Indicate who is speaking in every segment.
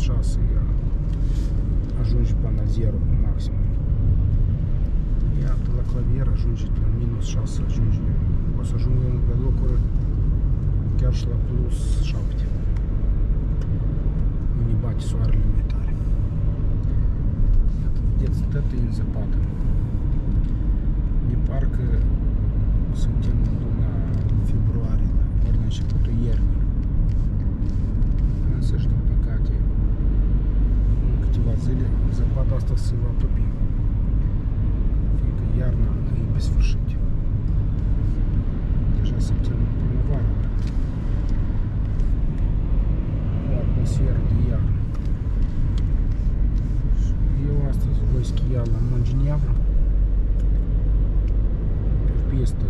Speaker 1: -6 ajungi până la 0 maxim. Iată, la clavier ajungi la -6, ajungi, o să ajungă pe locuri chiar și la +7. Nu ne bate soarele mai tare. Iată, vedeți, toată e în zăpadă. De parcă suntem în luna februarie, ori la începutul iernii. Însă și din păcate, în câteva zile, zăpada asta se va topi, fiindcă iarna e pe sfârșit. Deja suntem în primăvară, o atmosferă de iarnă. Și eu astăzi voi schia la Montenegro, pe pistă.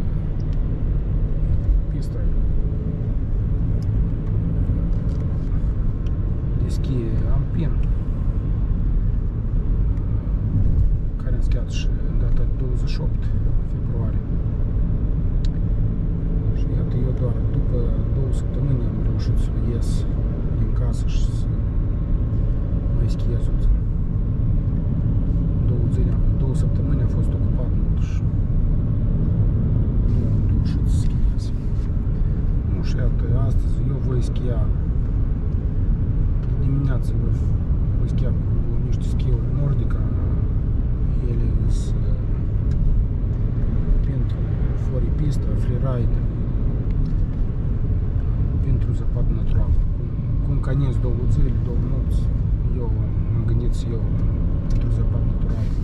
Speaker 1: De schi alpin, care am schiat și în data 28 februarie. Și iată, eu doar după 2 săptămâni am reușit să ies din casă și să mai schiez o zi. 2 săptămâni am fost ocupat mult și nu am reușit să schiez. Nu, și iată, astăzi eu voi schia dimineață, voi schia cu niște schiuri Nordica. Ele sunt pentru floripista, freeride, pentru zăpadă naturală. Cum canez 2 zile, 2 nopți, eu m-am gândit să iau pentru zăpadă naturală.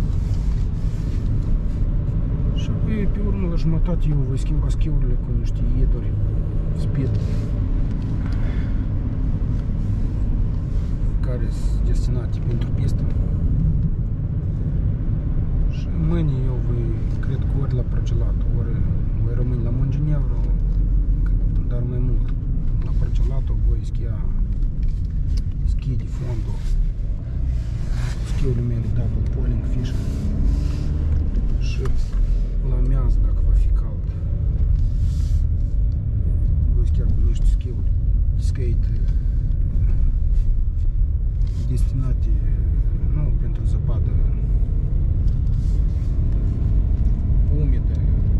Speaker 1: Și apoi, pe urmă, la jumătate, eu voi schimba schiurile cu niște ieduri speed, care sunt destinate pentru pistă. Și mâine eu voi, cred că ori la Parcelato, ori voi rămâne la Montenegro, dar mai mult la Parcelato voi schia schi de fondul, schiurile mele double polling fish. Și la amiază, dacă va fi cald, voi schia cu niște schiuri de skate destinate nu pentru zăpadă umedă.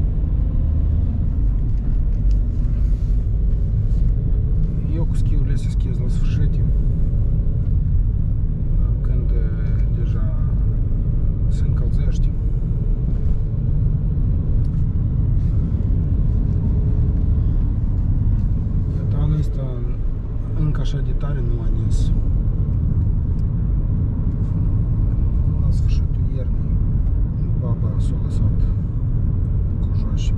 Speaker 1: Eu cu schiurile se schiez la sfârșit, când deja se încălzește. Iată, anul ăsta încă așa de tare nu a nins. La sfârșitul iernii, baba s-a lăsat cu joași.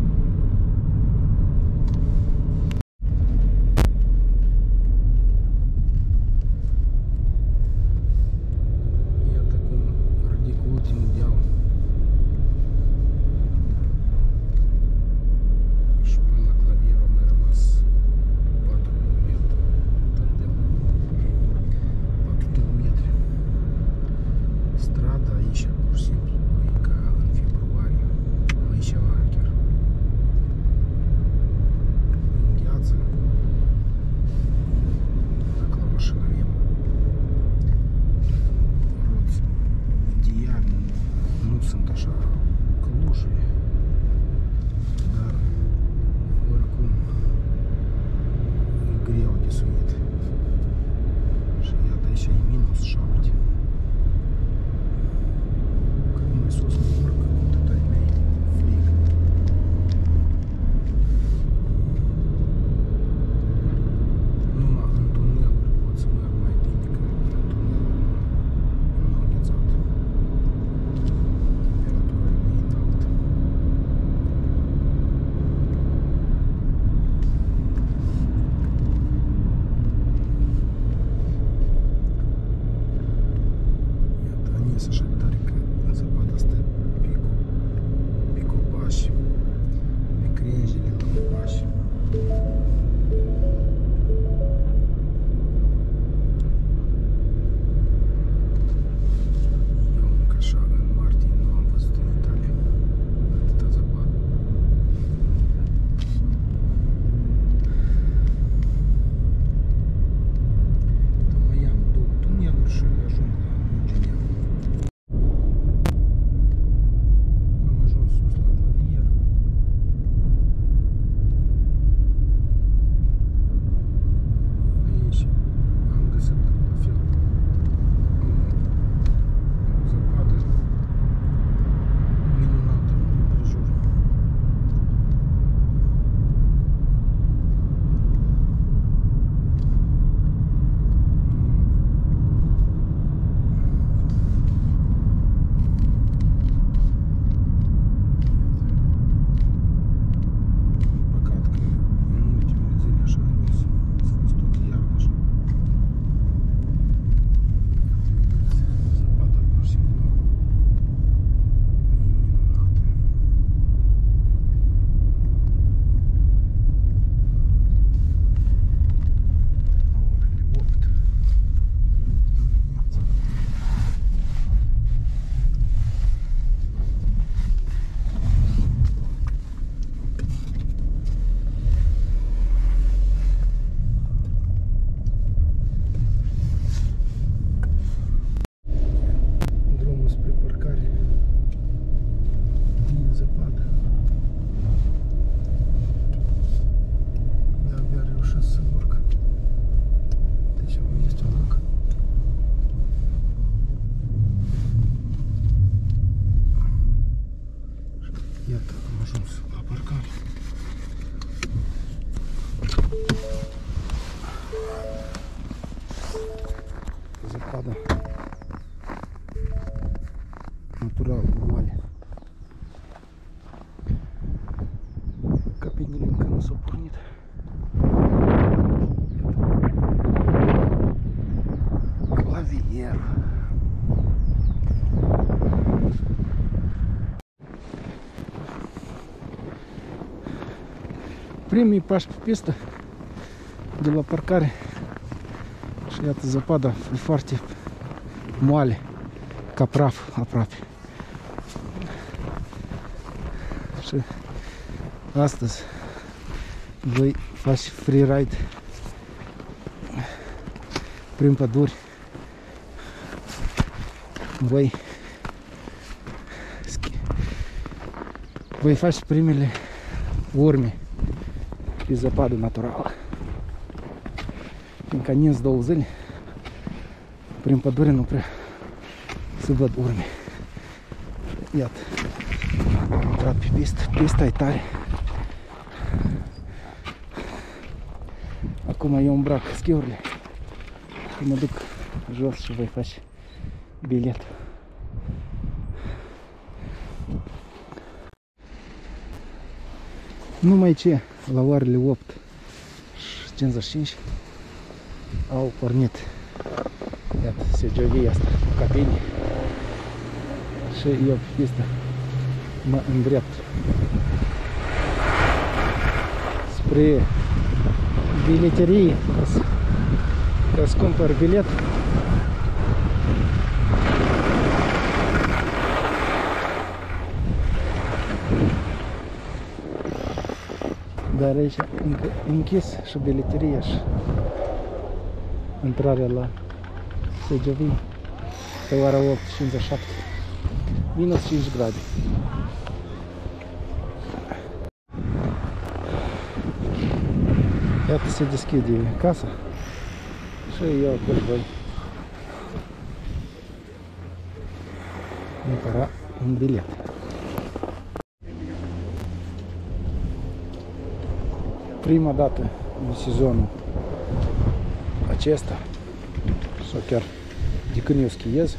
Speaker 1: Iată cum ridic ultimul deal și până la clavier a mai rămas 4 metri. 4 kilometri. Strada aici, pur și simplu, e ca în februarie, mai ceva chiar. În gheață, dacă la mașină avem roți de iarnă, nu sunt așa călușuri, dar oricum e greu de suit. Și iată, aici e -7. Cât mai sus mă urc, cu atât ai mai frig. Numai în tuneluri pot să merg mai bine, că în tuneluri nu am înghețat. Temperatura e mai înaltă. Primii pași pe pistă de la parcare și iată zăpada e foarte moale, ca praf aproape. Și astăzi voi face freeride prin păduri. Voi face primele urme pe zăpadă naturală. Fiindcă nins 2 zile, prin pădure nu prea se văd urme. Iată, am intrat pe pistă, pista e tare. Acum eu îmbrac schiurile și mă duc jos și voi face bilet. Numai ce la orele 8:55 au pornit. Iată, SGV asta cu cabine. Și eu pe pistă mă îndrept spre bileterie ca să cumpăr bilet. Dar aici închis și bileteria și intrarea la SGV pe ora 8:57, minus 5 grade. Iată se deschide casa și eu acolo voi cumpăra un bilet. Prima dată în sezonul acesta, sau chiar de când eu schiez,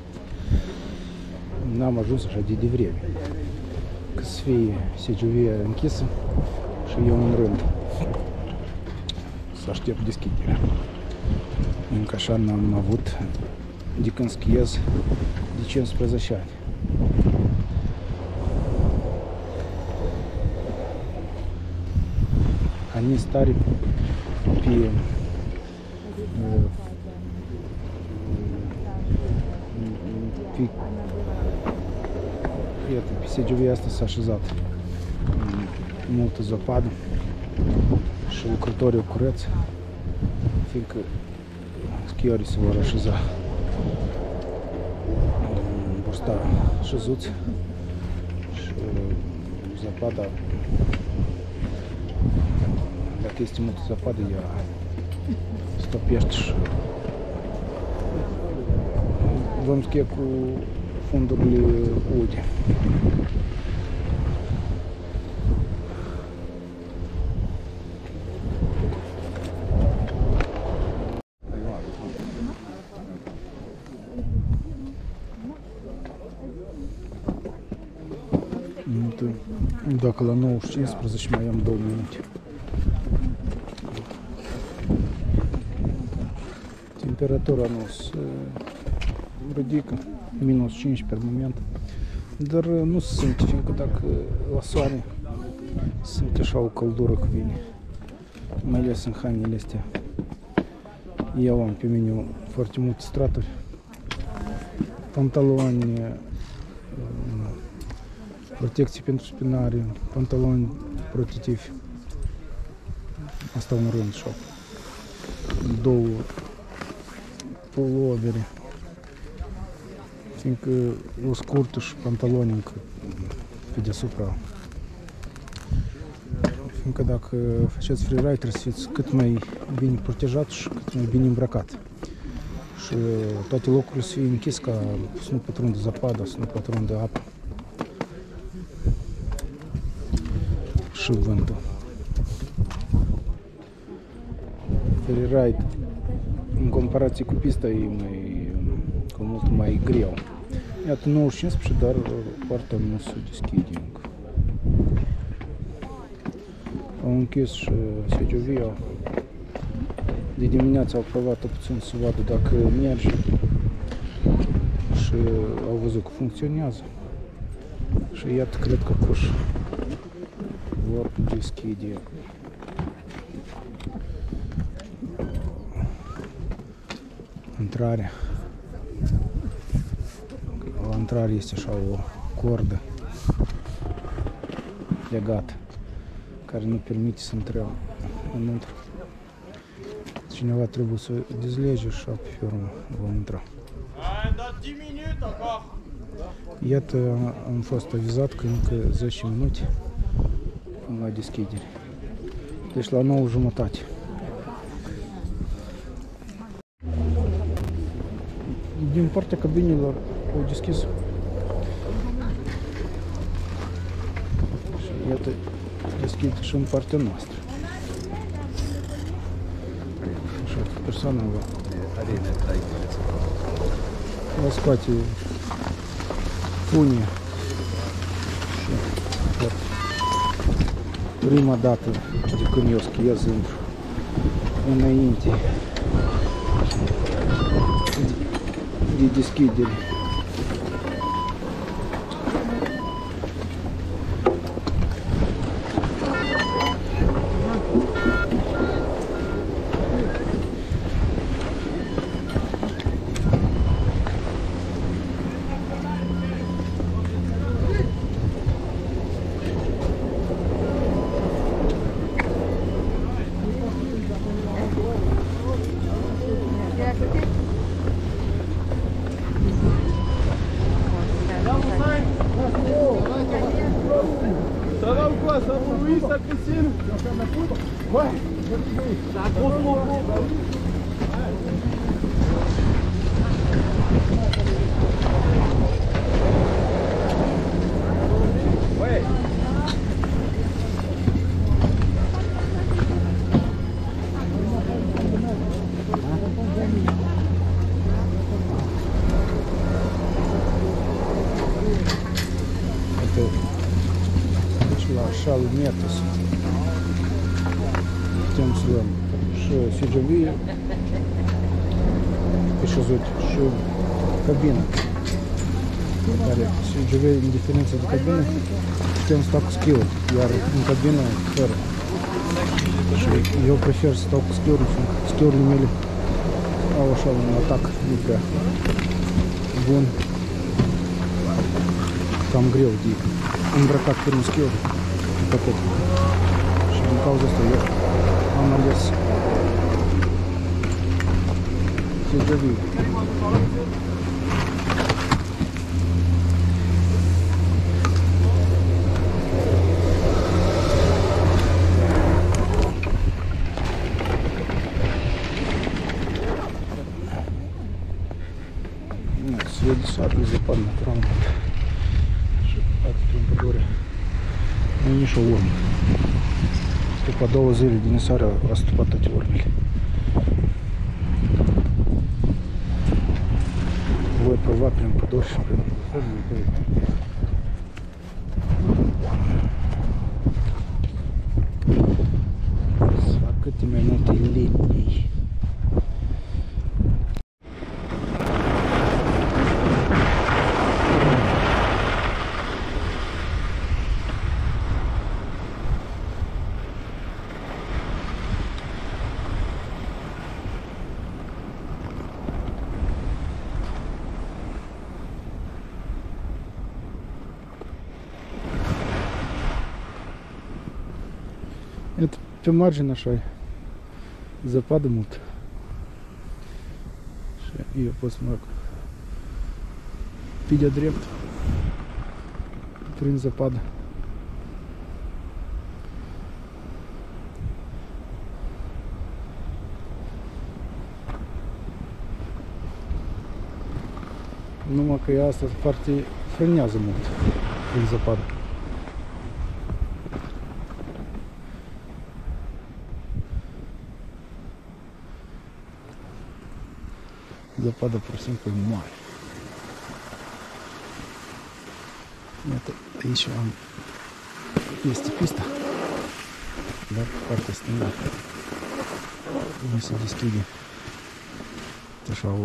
Speaker 1: n-am ajuns așa de devreme, că să fie SGV închisă și eu în rând să aștept deschiderea. Încă așa n-am avut de când schiez de 15 ani. Ani stare pe iată, pe SGV asta s-a așezat multă zăpadă și lucrătorii o curăță, fiindcă schiorii se vor așeza, vor sta șezuți și zăpada, dacă este multă zăpadă, ea stopește și vom schie cu fundurile ude. Dacă la 9:15 mai am 2 minute. Temperatura nu se ridică, minus 5 pe moment, dar nu se simte, fiindcă dacă la soare se simte așa o căldură că vine, mai ales în hainele astea. Eu am pe mine foarte multe straturi, pantaloni, protecții pentru spinare, pantaloni protectivi, asta un rând și 2 pulovere, fiindcă o scurtă și pantaloni încă pe deasupra. Fiindcă dacă faceți freeride trebuie să fiți cât mai bine protejat și cât mai bine îmbrăcat. Și toate locurile să fie închis ca să nu pătrundă zăpada, să nu pătrundă apă și vântul. Freeride în comparație cu pista e mult mai greu. Iată 9:15, dar poarta nu se deschide încă. Au închis și SGV-ul. De dimineață au provat puțin să vadă dacă merge și au văzut că funcționează. Și iată, cred că puși vor deschide intrare. La intrare este așa o cordă legată care nu permite să intrăm înăuntru. Cineva trebuie să dezlege și pe urmă vom intra. Iată, am fost avizat că încă 10 minute până la deschidere. Deci la 9:30. Din partea cabinelor au deschis. Și iată, deschid și în partea noastră. Așa, persoana va scoate funie. Și вот, prima dată de când eu schiez intru înainte de deschidere.
Speaker 2: Ça va ou quoi? Ça va? Oui, ça Christine? Tu vas faire de la poudre? Ouais. C'est un gros momo. Ouais.
Speaker 1: La șal Metas. Putem să luăm și sijovie, așezut și cabină. Care sijovie, în diferență de cabină, putem sta cu schiul, iar în cabină fără. Și eu prefer să stau cu schiul, schiurile mele au așa un atac nu prea bun. Cam greu de îmbrăcat pe un schiul. Și din cauza asta eu am ales sijovie. Среди сада запад натурально. Atât în pădure. Nu e nici o urmă. După 2 zile din seară a stupat toate urmele. Voi prova prin păduri și prin să fac câte minute linii. Это pe margine așa e. Zăpadă mult. Și eu pot să merg pe de-a drept prin zăpadă. Numai că asta foarte frânează mult prin zăpadă. Zăpadă pur și simplu mare. Iată, aici este pista, dar pe partea stângă unde se deschide așa o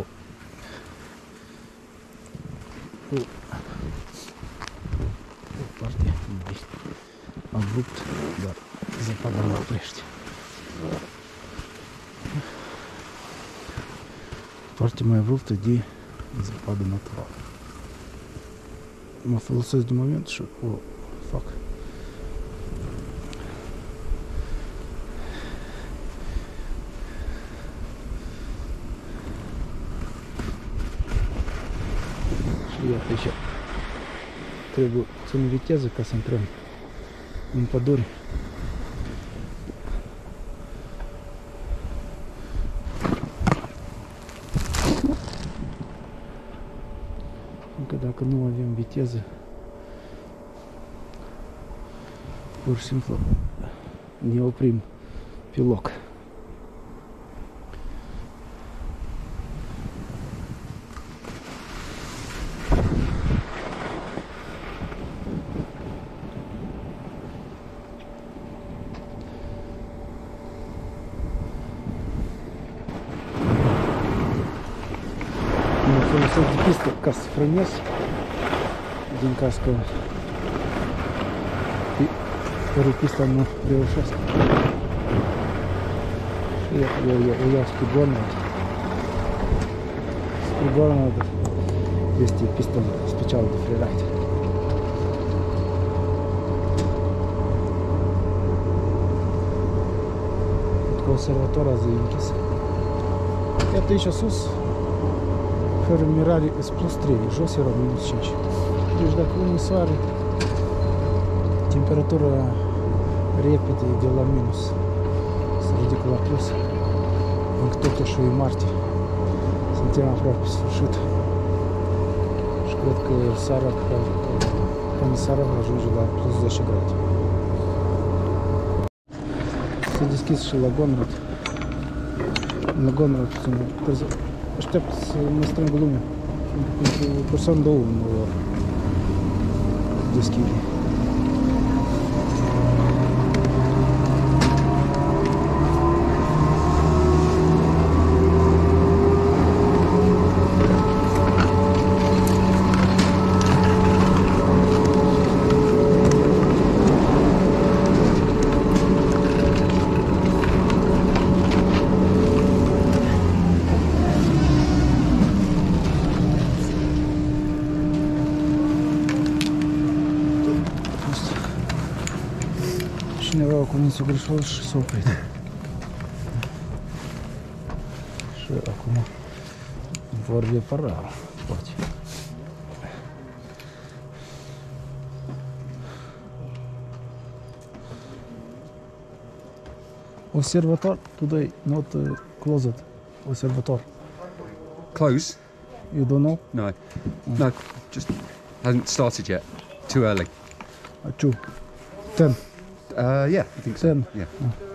Speaker 1: parte abrupt, dar zăpada nu oprește. Foarte mai vrut toді западу на трав. Mă folosesc de moment și o fac. Și iată așa. Trebuie țin viteză ca să intrăm în pădure. Încă dacă nu avem viteză, pur și simplu ne oprim pe loc. Folosesc de pistă ca să frânez din caz că ori pista nu reușesc. Și eu iau spigonul. Spigonul este pista specială de freeride. Conservator azi e închis. Iată aici sus. Fără mirare, plus 3, jos era minus 5. Deci dacă unul soare, temperatura repede de la minus se ridică la plus. Încă totuși e martie. Suntem aproape pe sfârșit. Și cred că seara, până seara va ajunge la plus 10 grade. S-a deschis și la Gonrad. La Gonrad aștept să mă strângă lumea. Pentru persoană două nu deschide. Cineva a comis-o greșeală și s-a oprit. Și acum vor repara, poate. Observator, today not closed. Observator.
Speaker 3: Close?
Speaker 1: You don't know?
Speaker 3: No. No, just hasn't started yet. Too early.
Speaker 1: 2. 10.
Speaker 3: Yeah, I think so.
Speaker 1: 10.
Speaker 3: Yeah.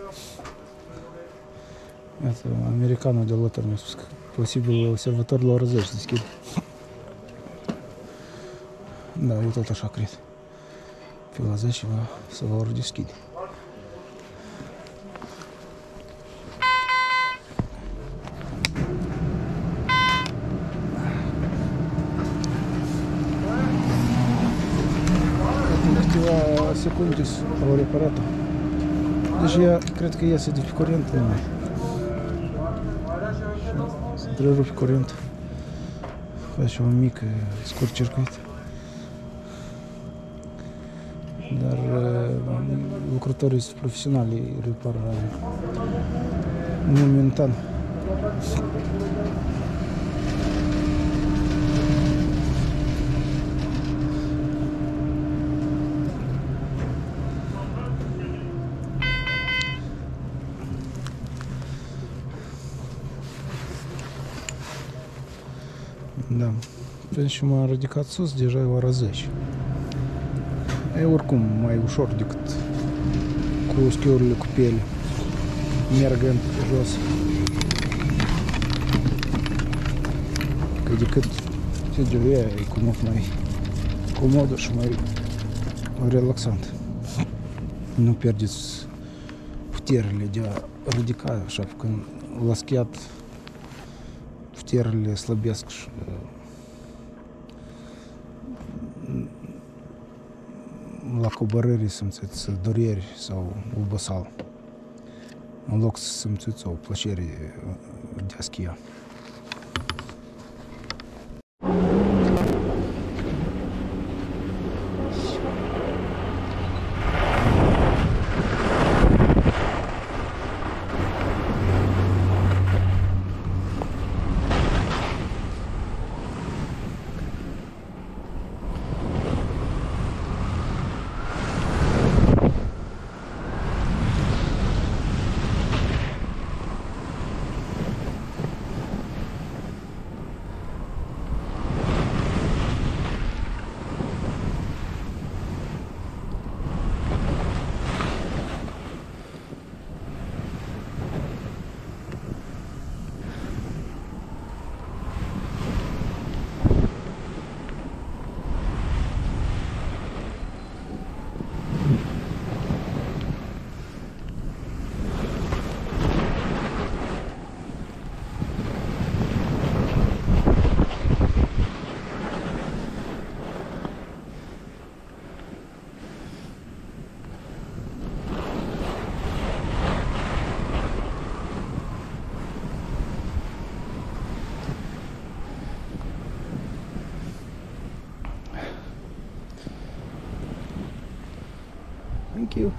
Speaker 1: Iată, americanul de lătăr mi-a spus că posibil observator la ora 10 deschide. Da, eu tot așa cred. Pe la 10 să la ora deschide. Câteva secunde au reparat-o. Deci ea cred că iese de pe curent numai. Se întrerupe curent. Face un mic scurt circuit. Dar lucrătorii sunt profesionali, repară momentan. Da. Și m-am ridicat sus, deja e ora 10. E oricum mai ușor decât cu schiurile cu piele, mergând pe jos. Că decât sediul e cu mult mai comod și mai relaxant. Nu pierdeți puterile de a ridica, așa, când la schiat puterile slăbesc și la coborâri simțiți dureri sau oboseală, în loc să simțiți o plăcere de a schia. хотів.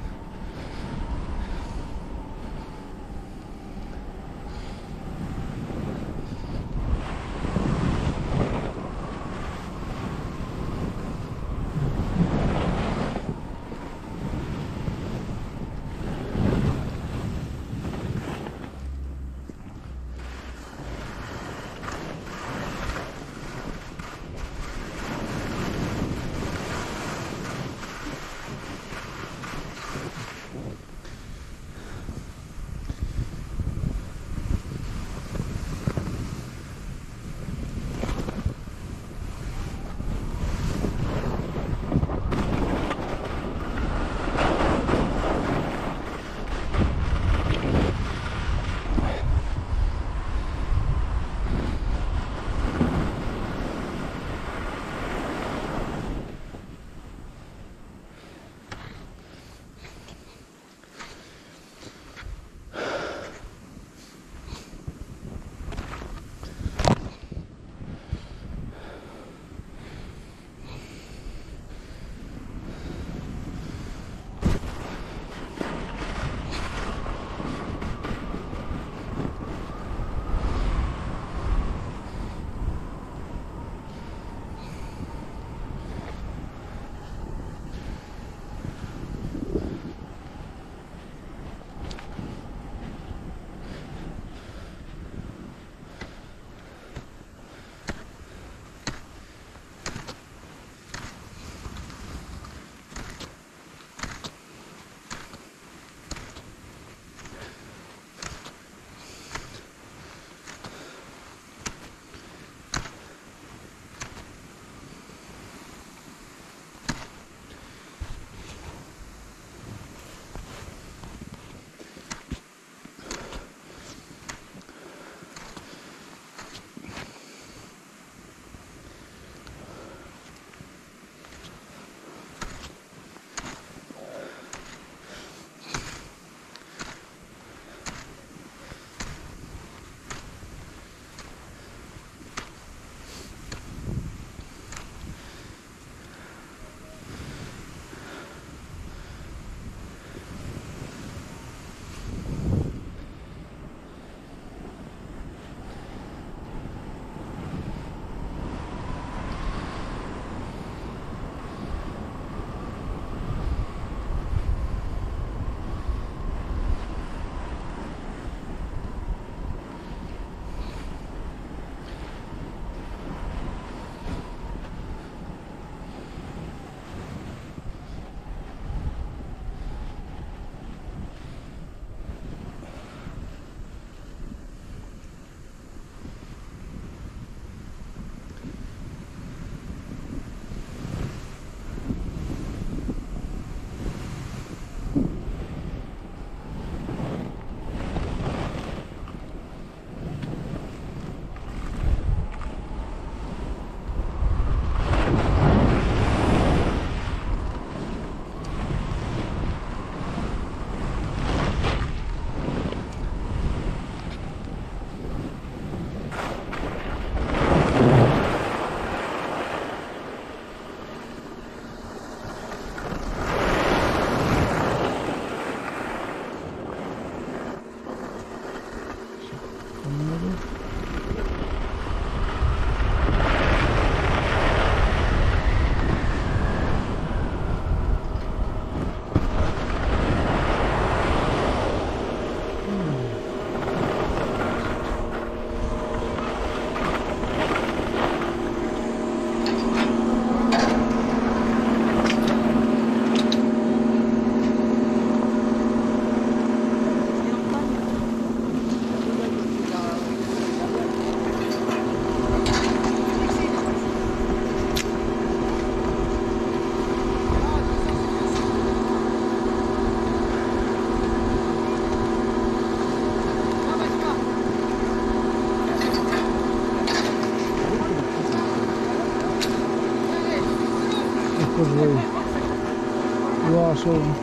Speaker 1: вашого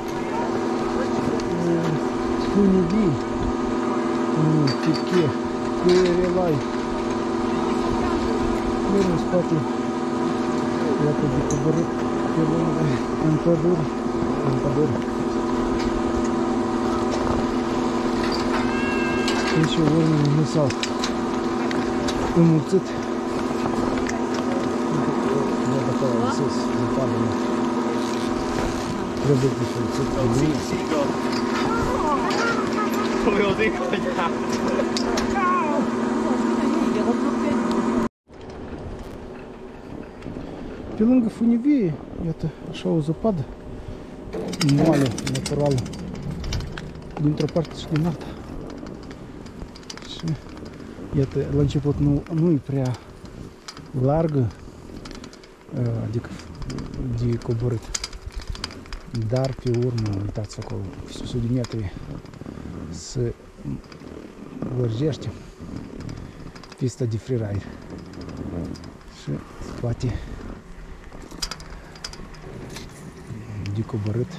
Speaker 1: куніві, тільки перелай. Мирно спати. Я тоді поберу Ампадур. Nici urmele nu s-au înmulțit. Văd acolo în sus, zăpadă. Trebuie de înmulțit pe mine. Pe lângă funivie, iată, așa o zăpadă moale, naturală, dintr-o parte și din alta. Și iată, la început nu e prea largă, adică de coborât, dar pe urmă, uitați acolo, 100 de metri se lărgește pista de freeride și spate de coborât.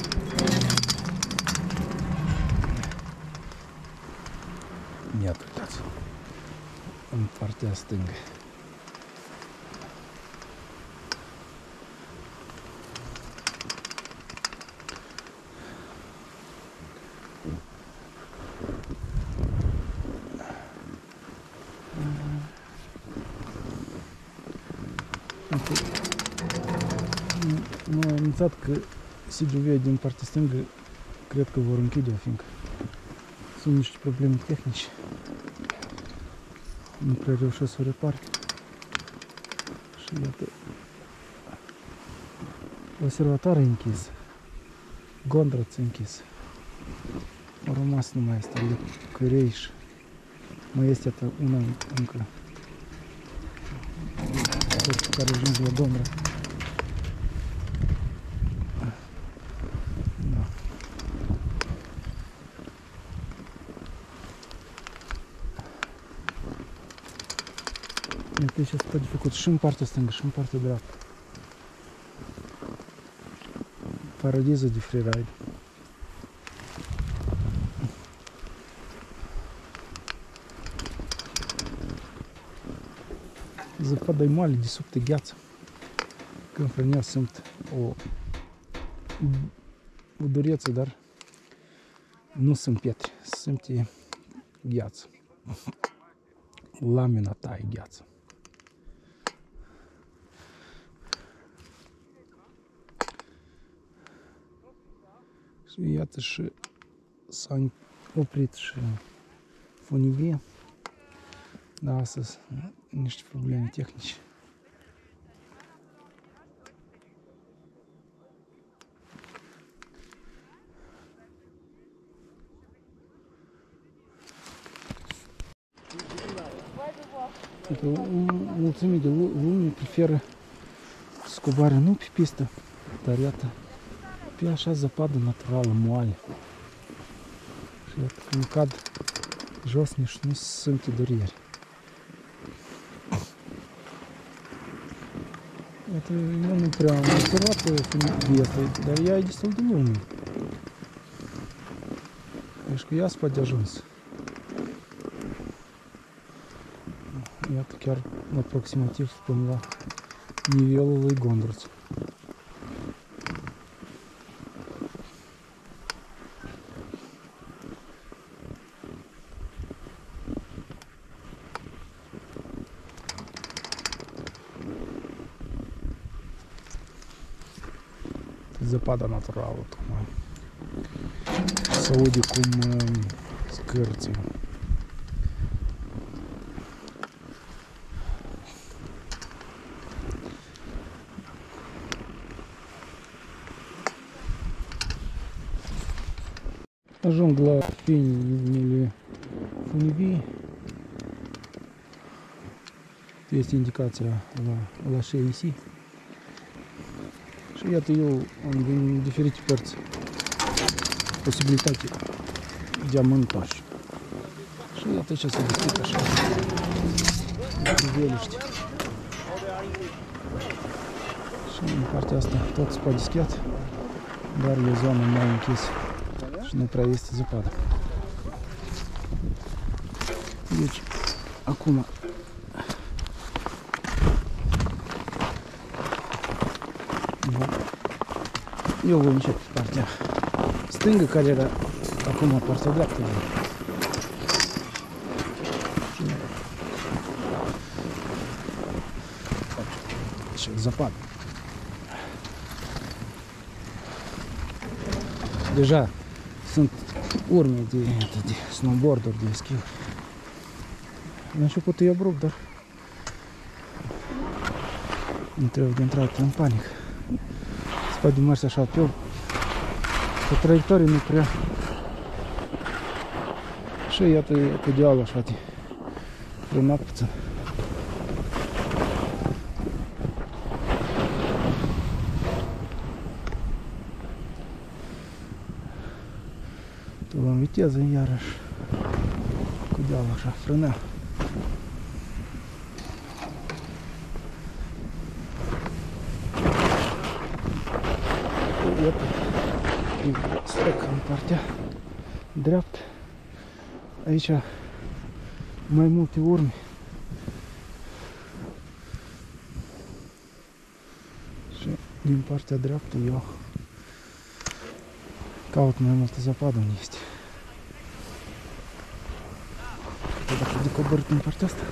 Speaker 1: Iată, uitați, în partea stângă. M-a anunțat că CGV din partea stângă cred că vor închide-o, fiindcă sunt niște probleme tehnice. Nu prea reușesc să o repare. Și iată, observatorul e închis, Gondraț e închis. Au rămas numai asta, Licărei și mai este una încă care ajunge la Gondra. Da. Iată ce se poate făcut și în partea stângă și în partea dreaptă. Paradiză de freeride. Zăpada e moale, de sub de gheață. Când frânea simt o dureță, dar nu sunt pietre, simte gheață. Lamina ta e gheață. Și iată și s-a oprit și funivie. Da, astăzi niște probleme tehnice. Uite, o mulțime de lume preferă scobarea nu pe pistă, dar iată, pe așa zăpadă naturală, moale. Și iată, când cad jos, nici nu se simte durere. Iată, eu nu prea am observat funivie, dar ea e destul de lungă. Deci că ea se poate ajuns. Iată, chiar aproximativ până la nivelul lui Gondraț. Zăpada naturală, tocmai. Se aude cum scârție. Ajung la finele funivii. Este indicația la CIC. Și iată, eu am din diferite părți posibilitate de a montaj. Și iată ce se deschide așa. Priveliște. Și în partea asta tot se poate deschide, dar e zona mai închisă și nu prea este zăpadă. Deci, acum eu voi începe partea stângă, care era acum partea dreaptă. Și zăpadă. Deja sunt urme de snowboard-uri, de schi. La început e abrupt, dar nu trebuie de intrat în panică. Se poate merge așa pe pe traiectorie nu prea. Și iată e ideal așa de frânat puțin. Tu am viteză iarăși cu deal așa frânea. Iată, strec în partea dreaptă. Aici mai multe urme. Și din partea dreaptă eu caut mai multă zăpadă unde este. Dacă de coborât în partea asta.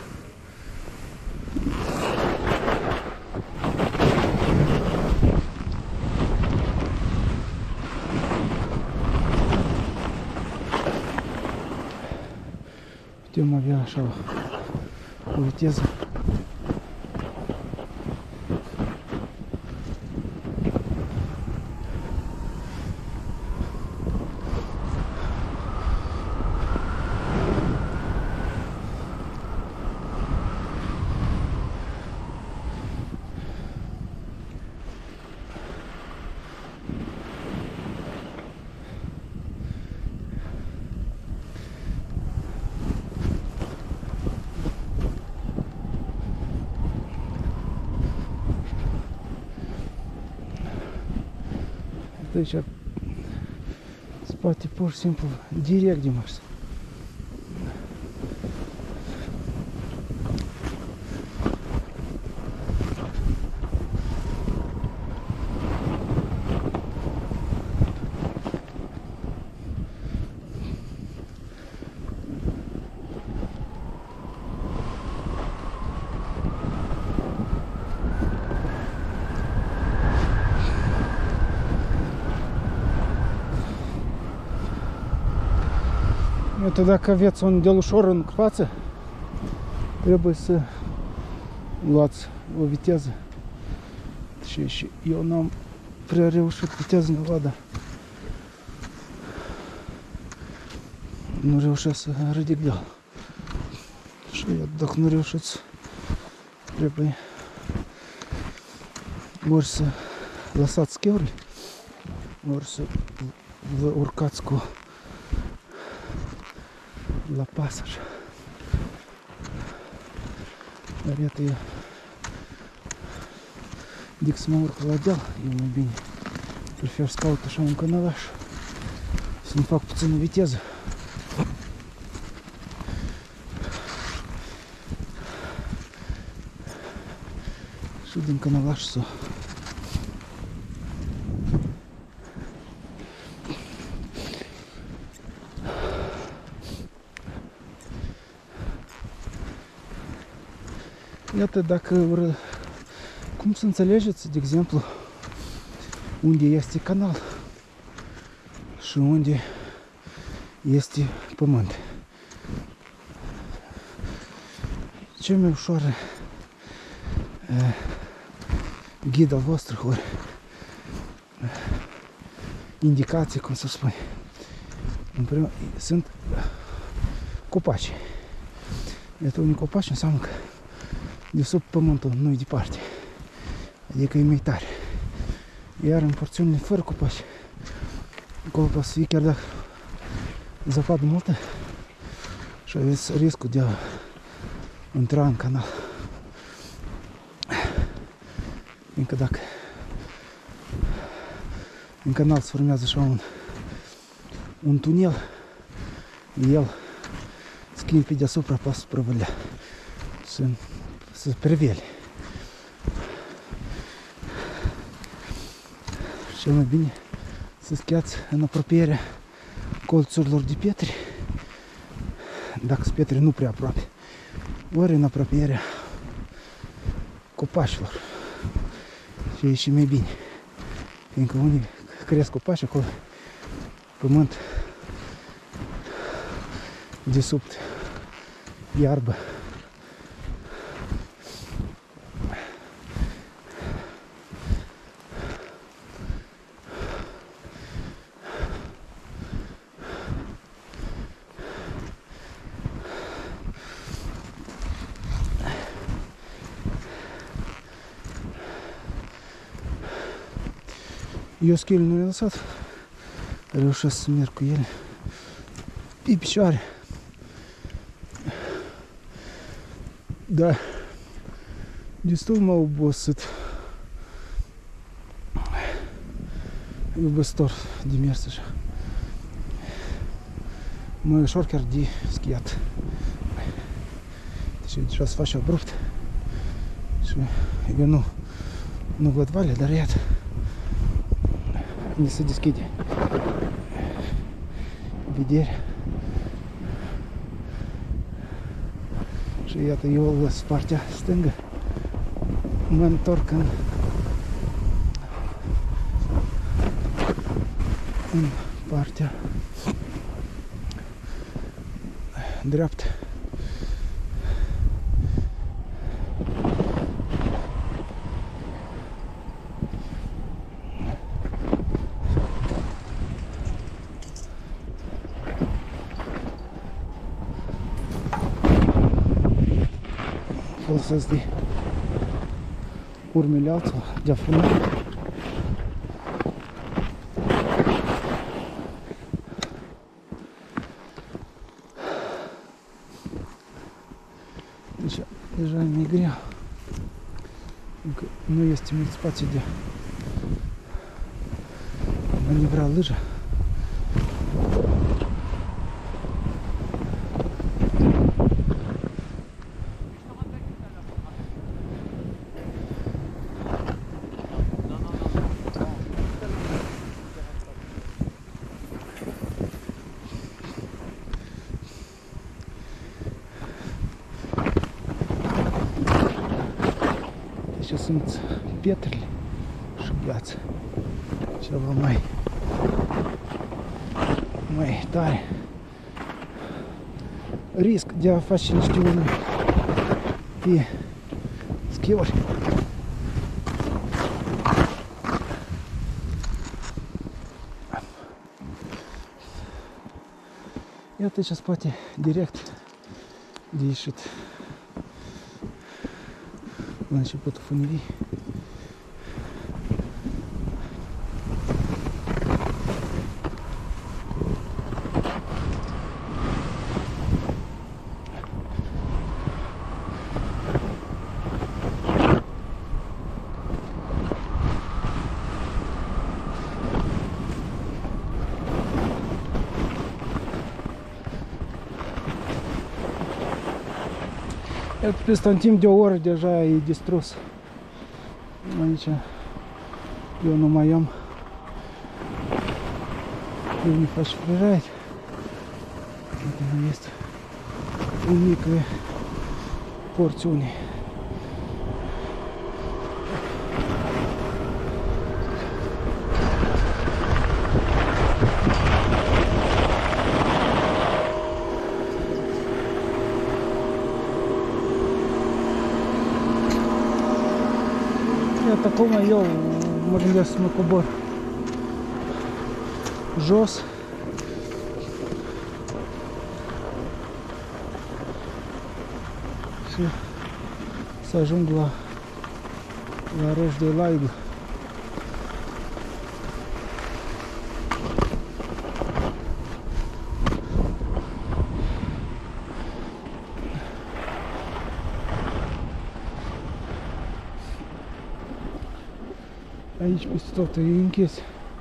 Speaker 1: Putem avea așa o viteză. Deci, spate pur și simplu direct de mers. Uite, dacă aveți un deal ușor în față, trebuie să luați o viteză. Și eu n-am prea reușit viteză în vada. Nu reușesc să ridic deal. Și dacă nu reușiți, trebuie ori să lăsați scheurile, ori să vă urcați cu la pas așa. Dar iată eu zic să mă urc la deal, eu mai bine prefer să caut așa un canalaș, să-mi fac puțină viteză. Și din canalaș să iată, dacă cum să înțelegeți, de exemplu, unde este canal și unde este pământ. Ce mai ușoară ghid al vostru, ori indicații, cum să spun. În primul sunt copaci. Iată, unii copaci înseamnă că de sub pământul nu-i departe, adică e mai tare. Iar în porțiunile fără copaci, acolo poate să fie chiar dacă zăpadă multă și aveți riscul de a intra în canal. Încă dacă în canal se formează așa un tunel, el schimb pe deasupra, poate să prăvălea, să prevele. Cel mai bine să schiați în apropierea colțurilor de pietre, dacă sunt pietre nu prea aproape,
Speaker 4: ori în apropierea copașilor. Și e și mai bine. Fiindcă unii cresc copaci acolo, pământ de sub iarbă. Eu schilul nu i-a lăsat. Reușesc să merg cu ele pe picioare. Da, destul m-a obosit. E obositor de mers așa. Mai ușor chiar de schiat. Deci deja se face abrupt. Și eu nu văd valea, dar iată. Ne se deschide vederea. Și iată, eu o las partea stângă. Mă întorc în partea dreaptă. Folosesc de urmele altora de a fuma. Deja e mai grea. Încă nu este mult spațiu de a manevra lâja. Deci sunt pietrele și gheață. Ceva mai tare. Risc de a face niște urme pe schiuri. Iată ce spate direct de ieșit la începutul funivii. Peste un timp de o oră deja e distrus. Aici eu nu mai am. Eu nu fac frăjait. Este o mică porțiune. Iată acum eu mă gândesc să mă cobor jos. Și să ajung la Roș de Laigă. Aici peste tot e închis.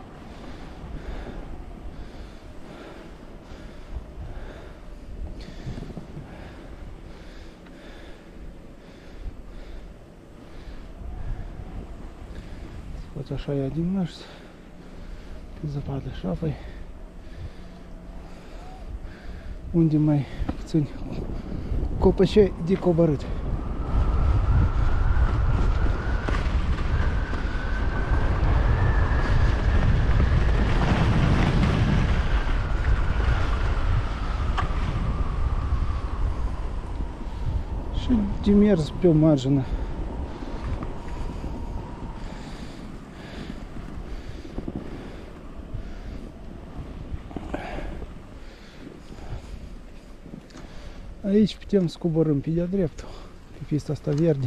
Speaker 4: Poate așa ia din mers. Pe zăpadă așa, păi. Unde mai puțin Copășe de coborât. Și de mers pe o margină. Aici putem să coborâm pe de-a dreptul, pe pista asta verde.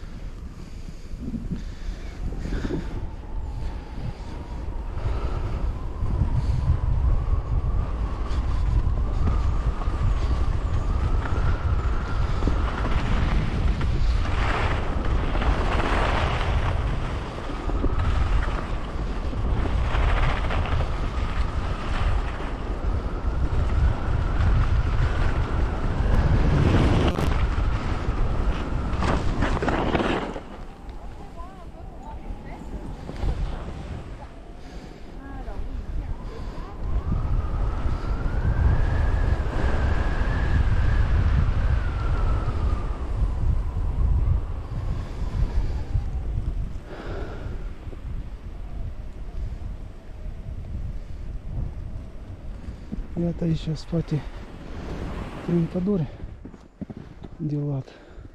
Speaker 4: Iată aici în spate prin pădure de luat.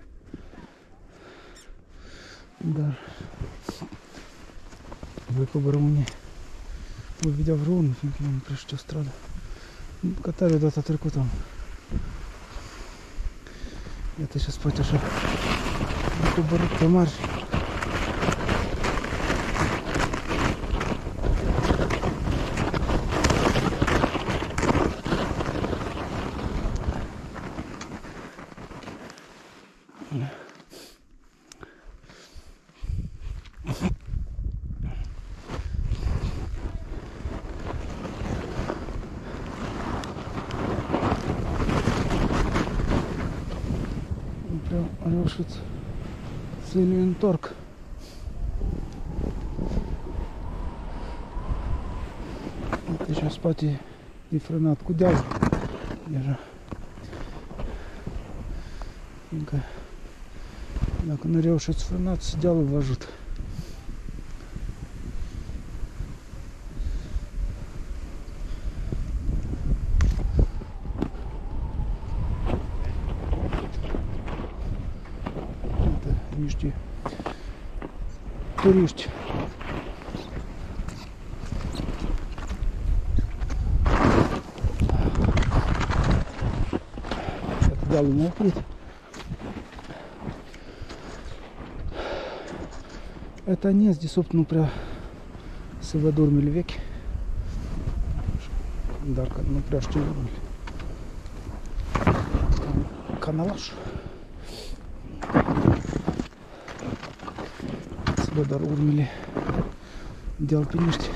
Speaker 4: Dar voi coborâm unii voi vedea vreunul, fiindcă nu prea știu stradă. Că tare data trecută am. Iată aici în spate așa voi coborâm pe mari. Am reușit să le întorc. Deci în spate e frânat cu dealul deja. Fiindcă dacă nu reușiți frânați, dealul vă ajută. Niște turiști. Dealul m-a oprit. Это не здесь, nu prea se văd urmele vechi. Dar nu prea știu urmele. Canalaș. Se văd doar urmele de alpiniști.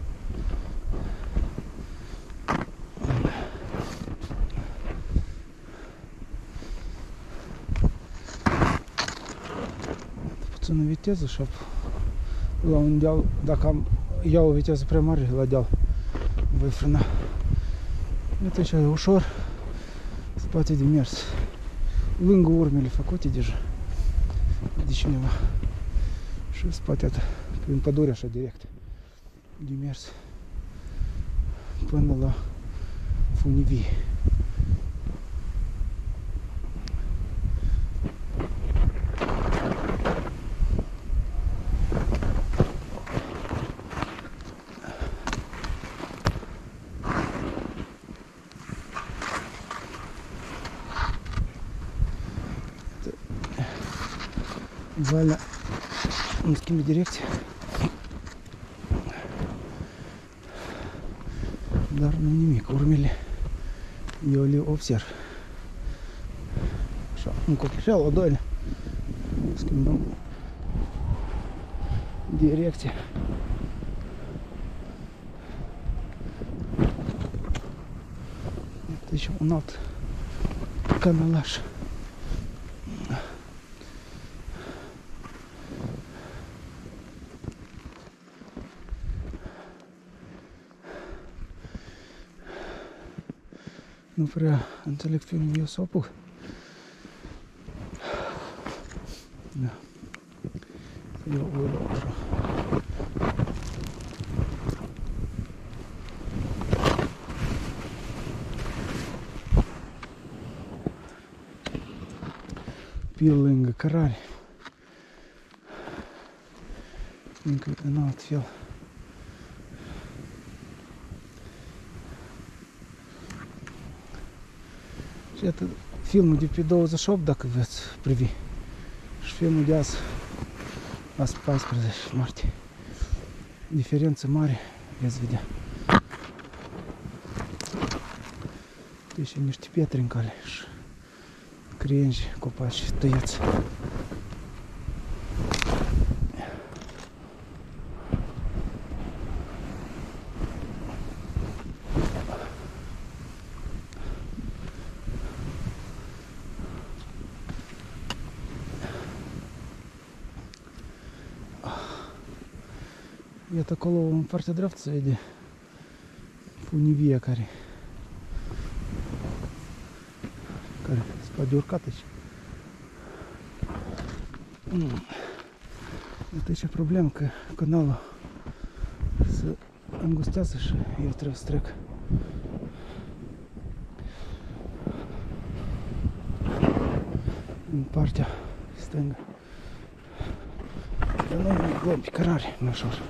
Speaker 4: Puțină viteză și la un deal, dacă iau o viteză prea mare la deal, voi frâna. Uite așa, e ușor, spate de mers, lângă urmele făcute deja de cineva. Și în spate atât, prin pădure așa direct, de mers până la funivie. Valea îmi schimbi direcție, dar nu nimic, urmele eu le observ. Așa, un copișel, o doilea, schimbăm direcție. Deci un alt canalaș. Nu prea înțeleg pe unde eu să o apuc. Da. Eu voi lua așa. Pil lângă cărare. Încă în alt fel. Și iată filmul de pe 28, dacă veți privi. Și filmul de azi 14 martie. Diferență mare, veți vedea. Deci niște pietre în cale și crienji, copaci tăiați. Iată acolo, în partea dreaptă, se vede funivia care se poate urcat aici. Iată aici problemă că canalul se îngustează și eu trebuie să trec. În partea stângă. Dar noi ne luăm pe cărare, mai ușor.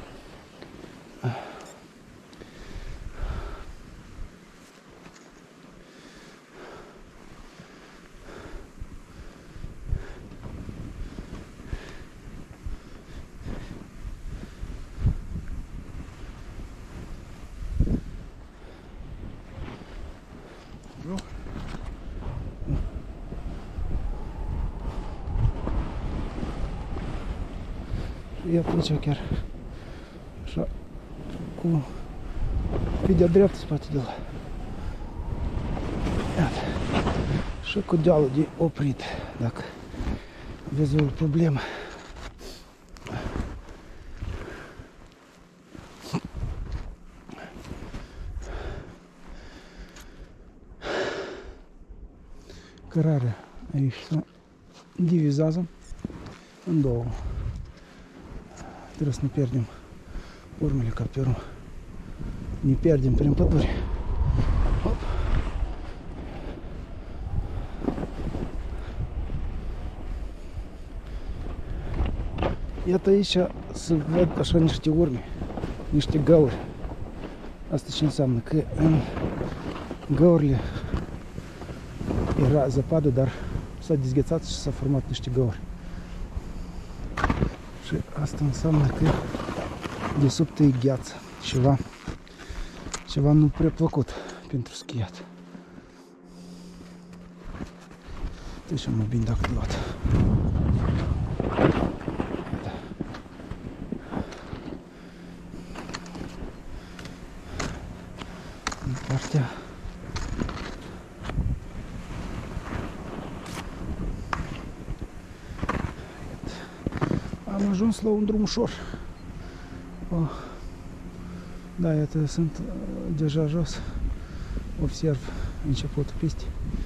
Speaker 4: Iată aici chiar așa cu pe de-a dreaptă spate de la. Iată. Și cu dealul de oprit, dacă aveți o problemă. Cărarea aici se divizează în două. Trebuie să nu pierdem urmele ca pe urmă. Ne pierdem prin pădure. Hop. Iată aici se văd așa niște urme, niște găuri. Asta ce înseamnă? Că în găurile era zăpadă, dar s-a dezghețat și s-a format niște găuri. Și asta înseamnă că de sub e gheață, ceva nu prea plăcut pentru schiat. Trecem mai bine dacă luat. În partea am ajuns la un drum ușor. Da, iată, sunt deja jos. Observ începutul pistei.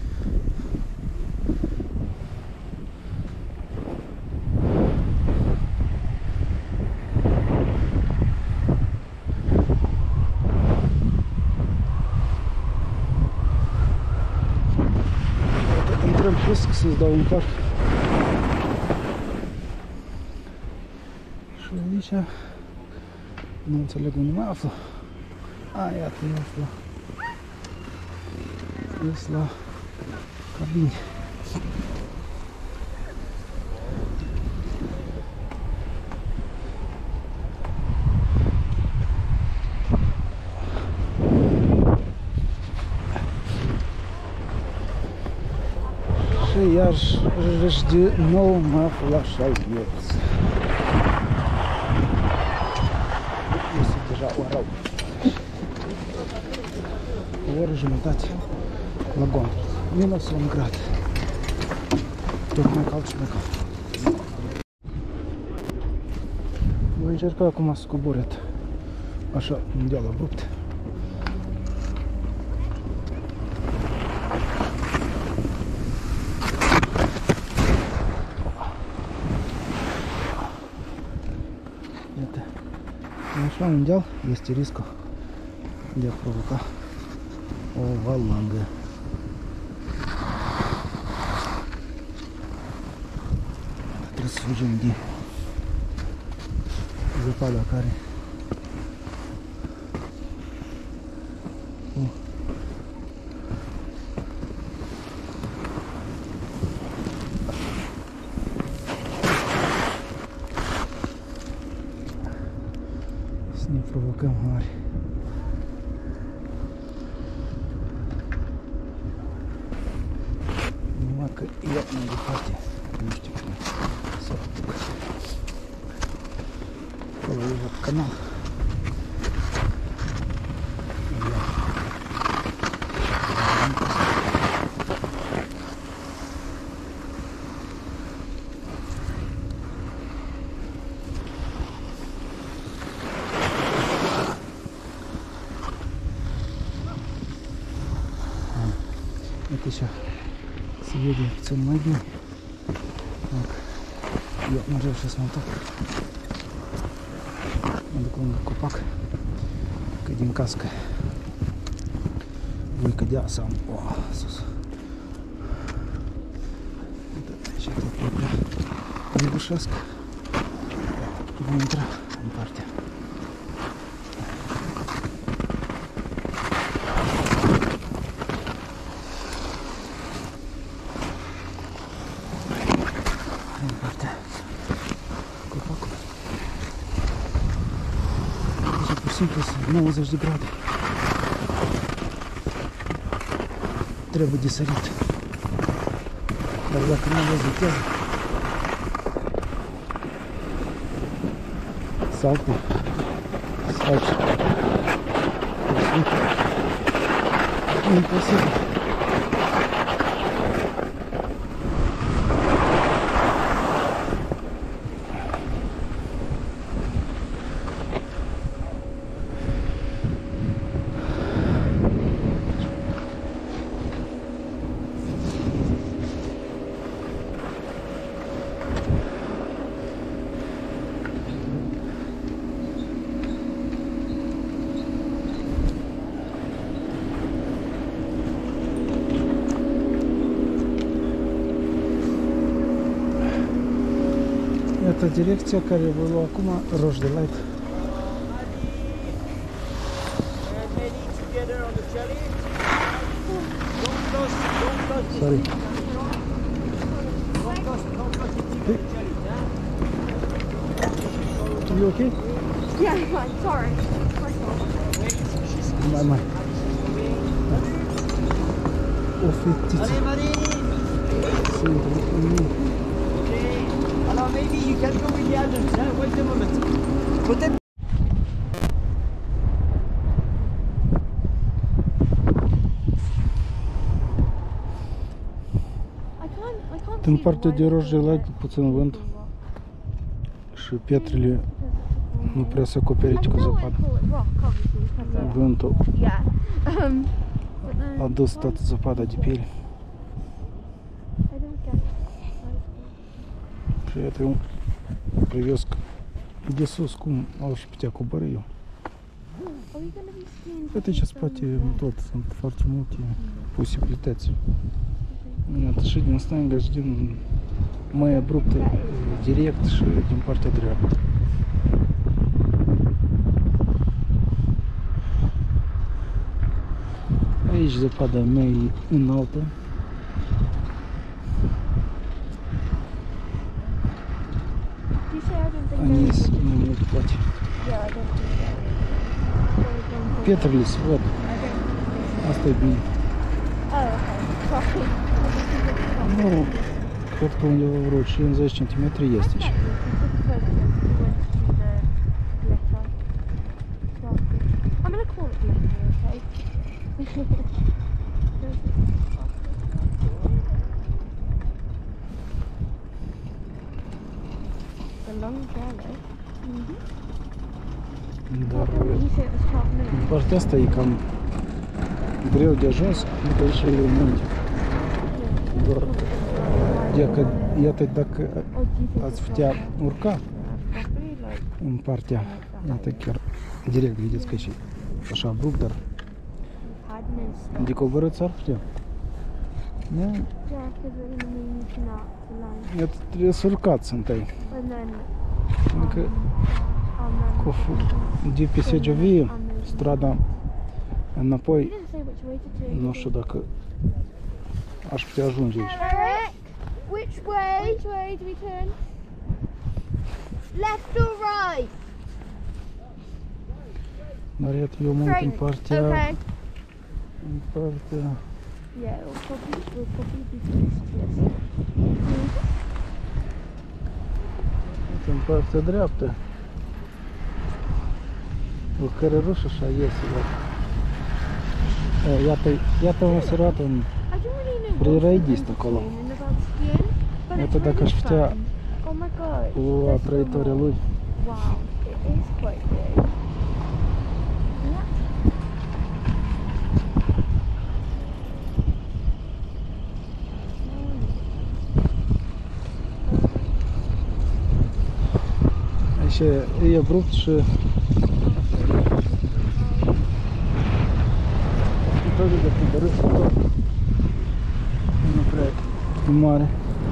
Speaker 4: Intrăm sus să-ți dau un parc. Și aici nu înțeleg unde mă aflu. Iată, eu aflu. Ies la cabine. Și iarăși de nou mă aflu la Șalieț. Este deja ora 8. O oră jumătate la gondă. Minus 1 grad. Tot mai cald și mai cald. Voi încerca acum să cobor așa un deal abrupt. Așa un deal este riscul de a provoca o valangă. Trebuie să fugim de zăpada care să ne provocăm mari. Numai că e mai departe, nu știu cum să o apuc. Acolo e văd canal. Uite așa, se vede puțin mai bine. Dacă eu nu reușesc să mă întorc. Mă duc lângă copac, că din cască voi cădea sau sus. Uite, aici trebuie prea rebușesc. Vom intra în partea. În partea copacului. Deci pur și simplu sunt 90 de grade. Trebuie de sărit. Dar dacă nu aveți viteză, salte, să faci imposibil. Iată direcția care vă lua acum, roș de light. Sorry. Are you okay?
Speaker 5: Yeah, I'm fine. Sorry.
Speaker 4: Mai. O fetiță. Se intră în mine.
Speaker 2: Alors maybe you can go with the adults. Wait a moment. Peut-être.
Speaker 4: În partea de roș de light, puțin vânt și pietrele nu prea se acoperite cu zăpadă. Vântul a dus toată zăpada de piele. Și iată eu privesc de sus cum au și putea coborî eu. Uite ce spate tot, sunt foarte multe posibilități. Iată și din stânga și din mai abruptă direct și din partea dreaptă. Aici zăpada mea e înaltă. Anis mai mult poate. Pietrele se văd. Asta e bine. Nu, cred că undeva vreo 50 cm este și.
Speaker 5: I'm gonna call it letter, okay? The long journey.
Speaker 4: Dar
Speaker 5: You said it was 12 minutes.
Speaker 4: partea asta e cam greu de ajuns după și ele munte. Doar iată dacă ați putea urca în partea, iată chiar direct vedeți că și așa abrupt, dar
Speaker 5: Hiding
Speaker 4: de coborât s-ar putea. Nu?
Speaker 5: Yeah, because we're going to be meeting up for lunch.
Speaker 4: Trebuie să urcați întâi.
Speaker 5: And then,
Speaker 4: Adică
Speaker 5: and then
Speaker 4: de pe Segiovie, strada înapoi,
Speaker 5: you didn't say which way to take.
Speaker 4: nu știu dacă aș putea ajunge aici.
Speaker 5: Eric, which way? Which way do we turn? Left or right?
Speaker 4: Dar iată, eu mă uit în partea,
Speaker 5: Okay.
Speaker 4: în partea,
Speaker 5: Yeah, we'll probably be close to this.
Speaker 4: în partea dreaptă. O cărărușă așa iese, dar... Iată un serat în...
Speaker 5: I don't really know
Speaker 4: Preraidist acolo.
Speaker 5: about skiing, but
Speaker 4: Iată
Speaker 5: it's
Speaker 4: dacă
Speaker 5: really
Speaker 4: aș putea
Speaker 5: fun. Oh my god.
Speaker 4: lua
Speaker 5: there's so
Speaker 4: traiectoria
Speaker 5: much.
Speaker 4: lui.
Speaker 5: Wow, it is quite big. Yeah.
Speaker 4: Aici e abrupt și... Tot de coborât și tot. Nu prea e mare.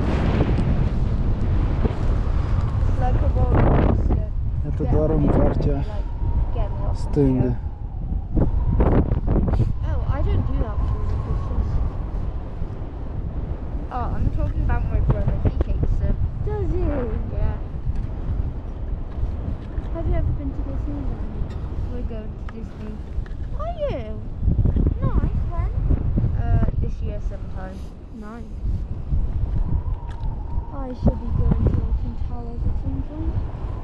Speaker 5: It's like a roller coaster.
Speaker 4: Iată doar în partea stângă.
Speaker 5: Oh, I don't do that with roller coasters. Oh, I'm talking about my brother. He hates them. Does he? Yeah. Have you ever been to Disneyland? We're going to Disney. Are you? Nice. When? This year sometime. Nice. I should be going to Alton Towers at some point.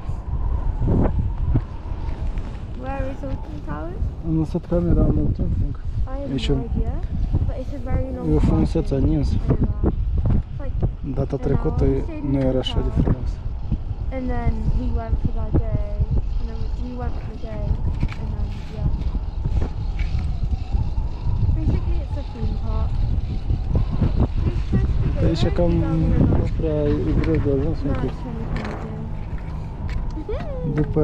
Speaker 5: Where is Alton Towers?
Speaker 4: Am lăsat camera mult timp încă.
Speaker 5: I have
Speaker 4: Aici
Speaker 5: no idea, but it's a very long
Speaker 4: e o
Speaker 5: park.
Speaker 4: frumusețe nins.
Speaker 5: I know that. It's like,
Speaker 4: Data trecută nu era așa de frumos.
Speaker 5: and then we went for that day, and then we went for the day, and then yeah. Basically, it's a theme park. We're supposed to be
Speaker 4: Aici
Speaker 5: there
Speaker 4: cam
Speaker 5: in
Speaker 4: nu prea e greu de ajuns
Speaker 5: No,
Speaker 4: încă.
Speaker 5: it's 2022.
Speaker 4: După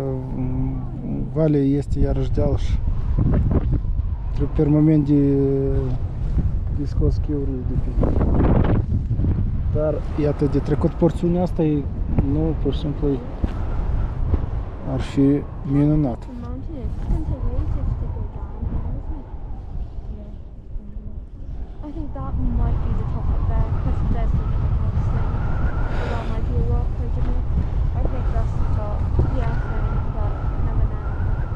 Speaker 4: vale este iarăși deal și trebuie permanent de scos schiurile de pe. Dar iată, de trecut porțiunea asta e, nu, pur și simplu ar fi minunat.
Speaker 5: The mountain is conservative to go down, isn't it? I think that might be the top up there because there's the house thing. So that might be a rock, isn't it? I think that's the top. Yeah, same, but never know.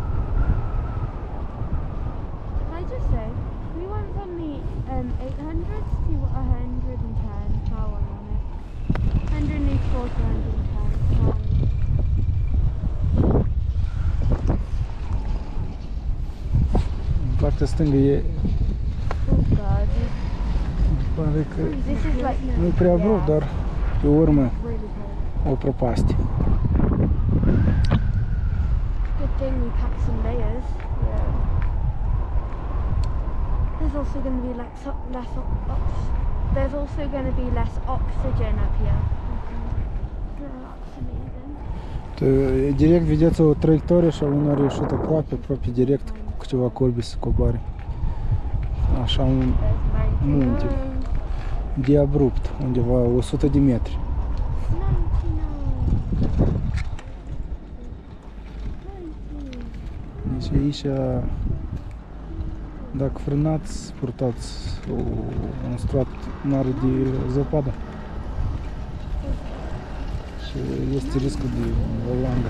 Speaker 5: Can I just say, we went from the 800s to 110 power on it. 184 to 110.
Speaker 4: În partea stângă e,
Speaker 5: Oh god.
Speaker 4: pare că
Speaker 5: This is like
Speaker 4: nu e prea abrupt, dar pe urmă
Speaker 5: really good.
Speaker 4: o prăpastie.
Speaker 5: Good thing we packed some layers. Yeah. There's also going to be like there's also going to be less oxygen up here. Yeah, that's amazing.
Speaker 4: Direct vedeți o traiectorie și unul a reușit aproape direct cu ceva colbi să coboare. Așa un
Speaker 5: There's 99.
Speaker 4: munte de abrupt, undeva 100 de metri.
Speaker 5: 99.
Speaker 4: Deci aici, dacă frânați, purtați un strat mare de zăpadă și este riscul de valangă.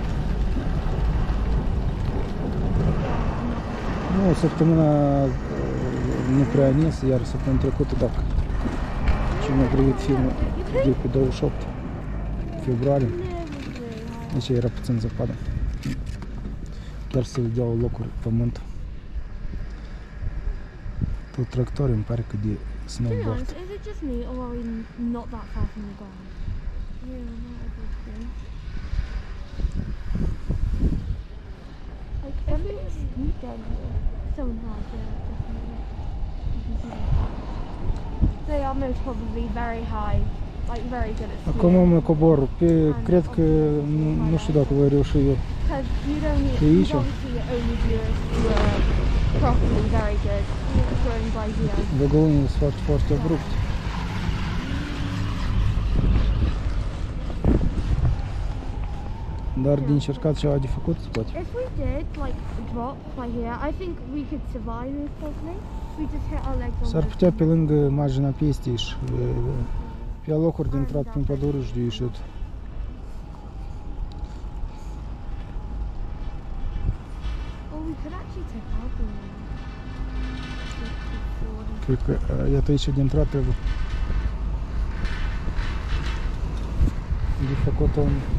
Speaker 4: Nu, săptămâna nu prea nins, iar săptămâna trecută, dacă cine a privit filmul de pe 28 februarie, aici era puțin zăpadă. Chiar se vedeau locuri pământ. Tot tractori îmi pare că de
Speaker 5: To be honest,
Speaker 4: snowboard.
Speaker 5: is it just me or are we not that far from the ground? Yeah, not a big thing. Like if it was steep down here, someone has, yeah, definitely. You can see them. They are most probably very high like very good at
Speaker 4: Acum
Speaker 5: skiing.
Speaker 4: mă cobor. Cred că nu știu dacă voi reuși eu.
Speaker 5: Because you'd only,
Speaker 4: Pe aici?
Speaker 5: you'd obviously only do it if you were properly very good. Going by here.
Speaker 4: Văgăunii sunt foarte, foarte abrupte. Dar din încercat ceva de făcut, poate.
Speaker 5: If we did like drop by here, I think we could survive it probably. We just hit our legs on
Speaker 4: S-ar
Speaker 5: those
Speaker 4: putea pe lângă marginea pistei și pe locuri de intrat prin pădure și de ieșit.
Speaker 5: Or we could actually take out the
Speaker 4: Cred că iată aici de intrat trebuie de făcut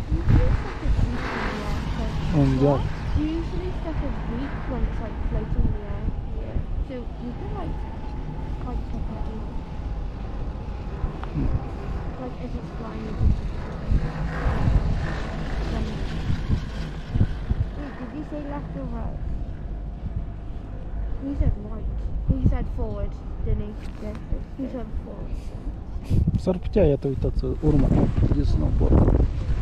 Speaker 4: un deal.
Speaker 5: Usually stuff is weak when it's like floating in the air. Yeah. So you could like check it out. Like if it's flying you could Wait, did you say left or right? He said right. He said forward, didn't he? Yeah. He said forward.
Speaker 4: S-ar putea, iată, uitați, urma de snowboard.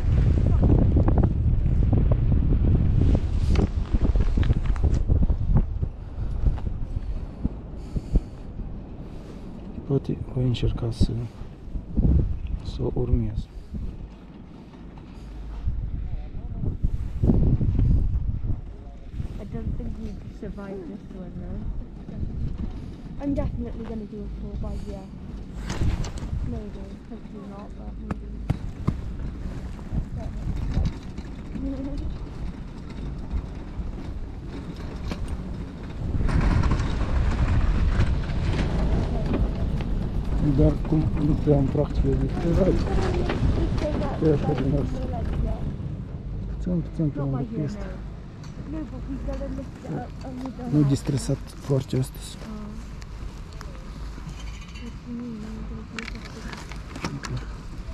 Speaker 4: Poate voi încerca să o urmez.
Speaker 5: I don't think we'd survive this one though. I'm definitely going to do a 4 by here. Maybe, hopefully not, but maybe.
Speaker 4: Dar cum nu prea am practică de lucrat. E așa din asta. Puțin pe lângă pistă.
Speaker 5: No, but we gotta lift it up and we don't
Speaker 4: Nu
Speaker 5: have
Speaker 4: distresat foarte astăzi.
Speaker 5: What do you mean? I'm gonna do this.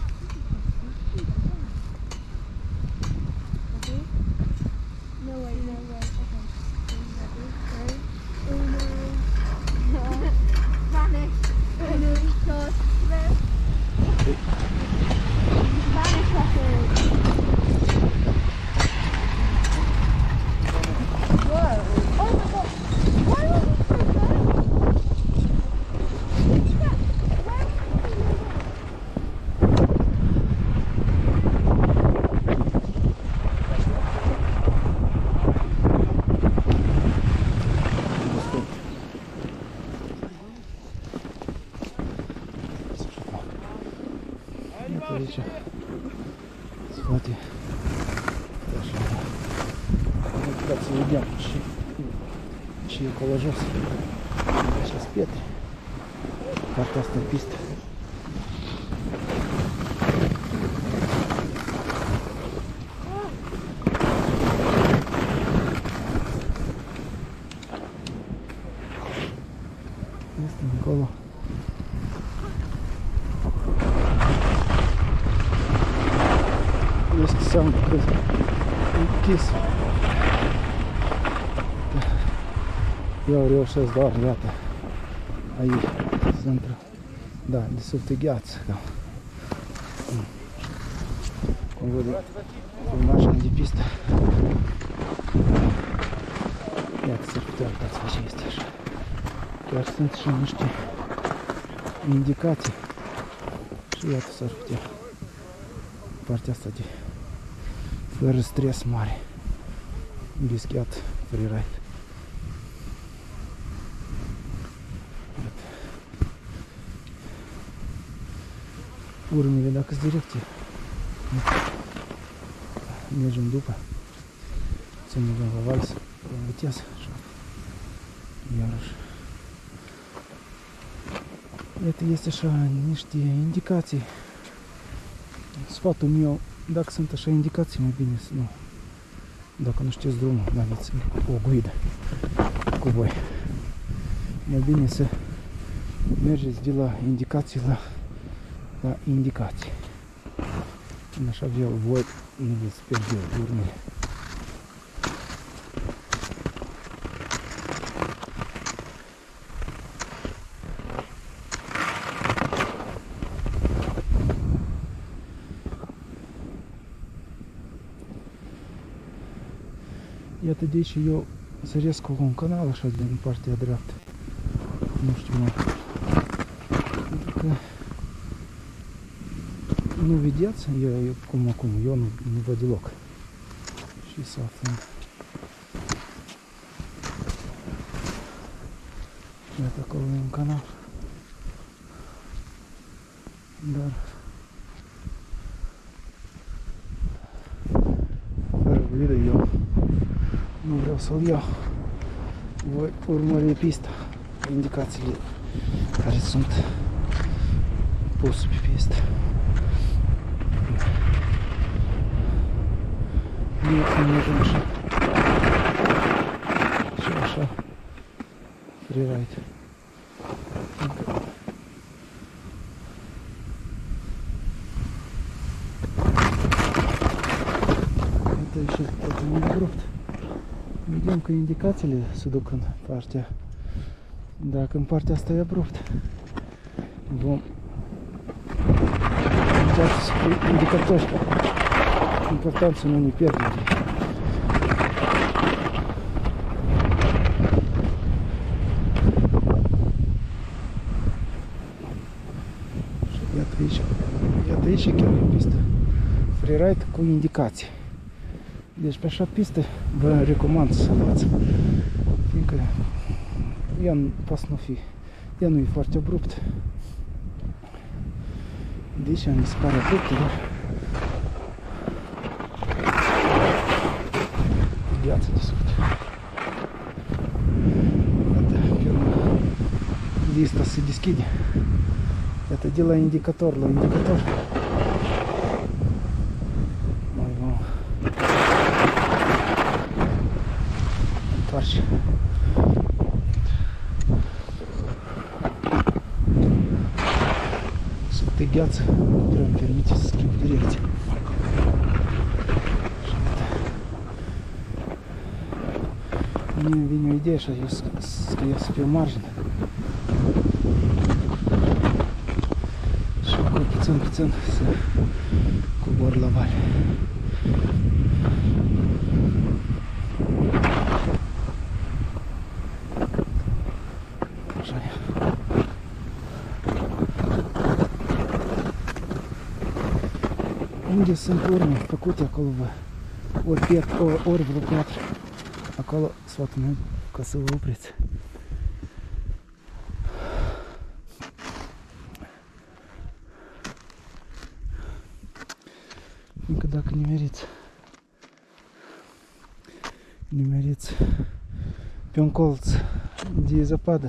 Speaker 5: Okay? No way, no way. Okay. Ready? 3, 2, Vanish. 1, 2, 3. Vanish record. Whoa. Oh my god. Why was it so good?
Speaker 4: Iată aici, spate, așa, puteți să vedem și acolo jos, așa sunt pietre, partea asta e pistă. Este încolo. Este seamă că închis. Eu reușesc doar, iată, aici sunt, da, de sub de gheață, da. Cum văd, cu mașina de pistă. Iată, s-ar putea, uitați ce este așa. Chiar sunt și niște indicații. Și iată, s-ar putea. Partea asta de fără stres mare, bischiat, freeride. Urmele dacă-s direcție, mergem după, ținem la vals, în viteză, așa, iarăși. Iată, este așa niște indicații. Sfatul meu, dacă sunt așa indicații, mai bine să nu. Dacă nu știți drumul, aveți o ghidă cu voi. Mai bine să mergeți de la indicații la indicații. În așa fel voi nu veți pierde urmele. Iată de aici eu săresc cu un canal așa din partea dreaptă. Nu știu mai. Pentru că nu vedeți, eu cum acum, eu nu văd deloc. Și să aflăm. Iată acolo e un canal. Dar fără grijă eu nu vreau să-l iau. Voi urmări pista, indicațiile care sunt puse pe pistă. Nu mergem așa. Și așa. Freeride. Iată și tot un abrupt. Vedem că indicațiile se duc în partea. Dacă în partea asta e abrupt, vom încerca să fie indicatori. Important să nu ne pierdem. Și iată aici chiar e pistă freeride cu indicații. Deci pe așa pistă vă recomand să luați, fiindcă ea poate nu fi, ea nu e foarte abrupt. Deci ea mi se pare abruptă, dar viață de suflet. Iată, lista se deschide. Iată, de la indicator la indicator. Noi vom întoarce. Sunt de gheață, nu prea îmi permite să schimb direcție. Mie vine o idee așa, că eu să fiu margine. Și acolo puțin să cobor la vale. Așa e. Unde sunt urme făcute acolo, ori vreo piatră. Acolo sfatul meu ca să vă opriți. Încă dacă nimeriți pe un colț de zăpadă,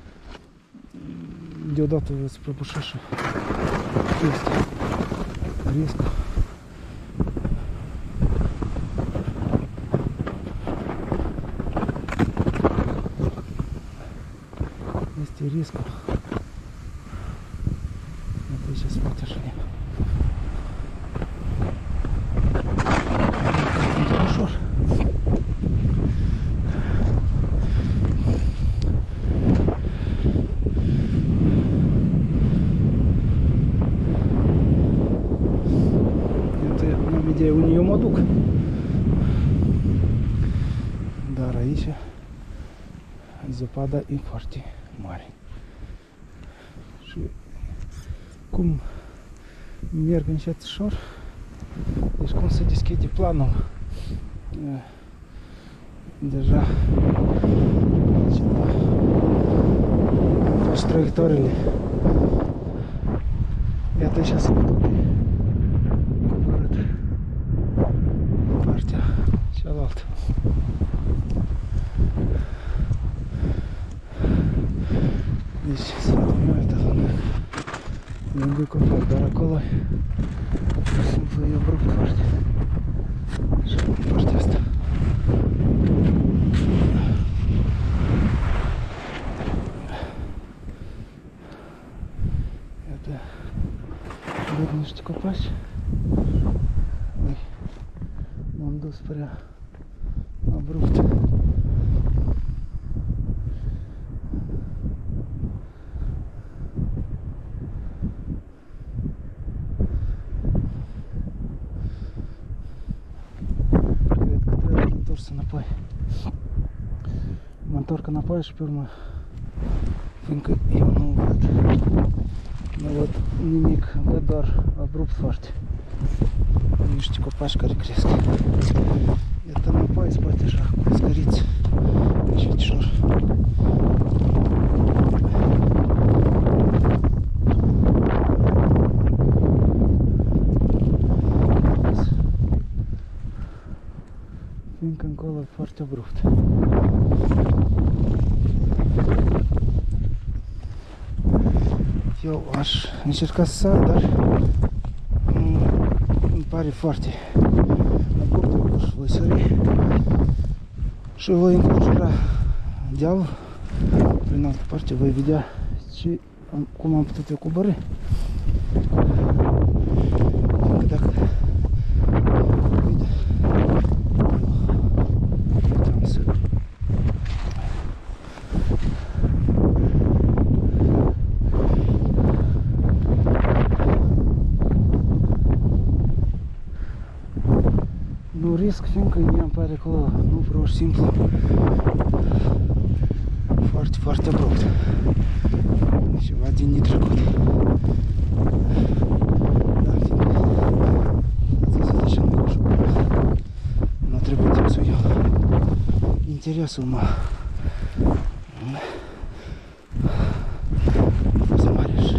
Speaker 4: deodată veți prăbuși și este riscul. Este riscul. Iată aici se poate așa. E ușor. Iată, n-am idee unde eu mă duc. Dar aici zăpada e foarte mare. Și cum merg încetișor, deci cum se deschide planul, deja faci traiectoriile. Iată aici se duc coborât în partea cealaltă. Deci sfatul meu e lângă copac, dar acolo pur și simplu e abrupt foarte. Și în partea asta. Iată, văd niște copaci. M-am dus prea abrupt. Întors dus înapoi. Mă întorc înapoi și pe urmă, fiindcă eu nu văd nimic, văd doar abrupt foarte niște copaci care cresc. Iată înapoi, spate așa, cu scăriți și fetișor. Fiindcă încolo e foarte abrupt. Eu aș încerca să sar, dar îmi pare foarte abrupt și voi sări și voi înconjura dealul. Prin altă parte voi vedea cum am putut eu coborî. Dacă puteam să nu risc, fiindcă mie îmi pare acolo nu pur și simplu foarte, foarte abrupt. Ceva din netrecut. Da, fiindcă ați văzut așa mic și nu trebuie să iau interesul mă. Să mare așa.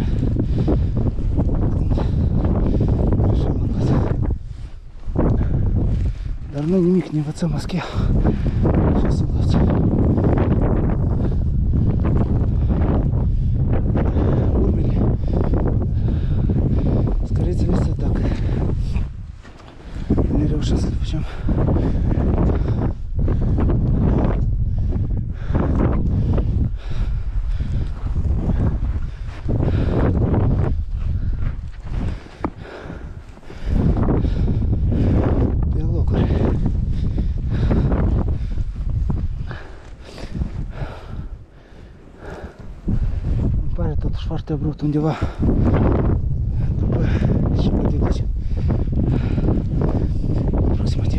Speaker 4: Așa l-am învățat. Dar noi nimic, ne învățăm a schia. Așa se învăță. Urmele. Scărețele astea, dacă ne reușim să le facem pe locuri. Îmi pare totuși foarte abrupt undeva după și poate deci aproximativ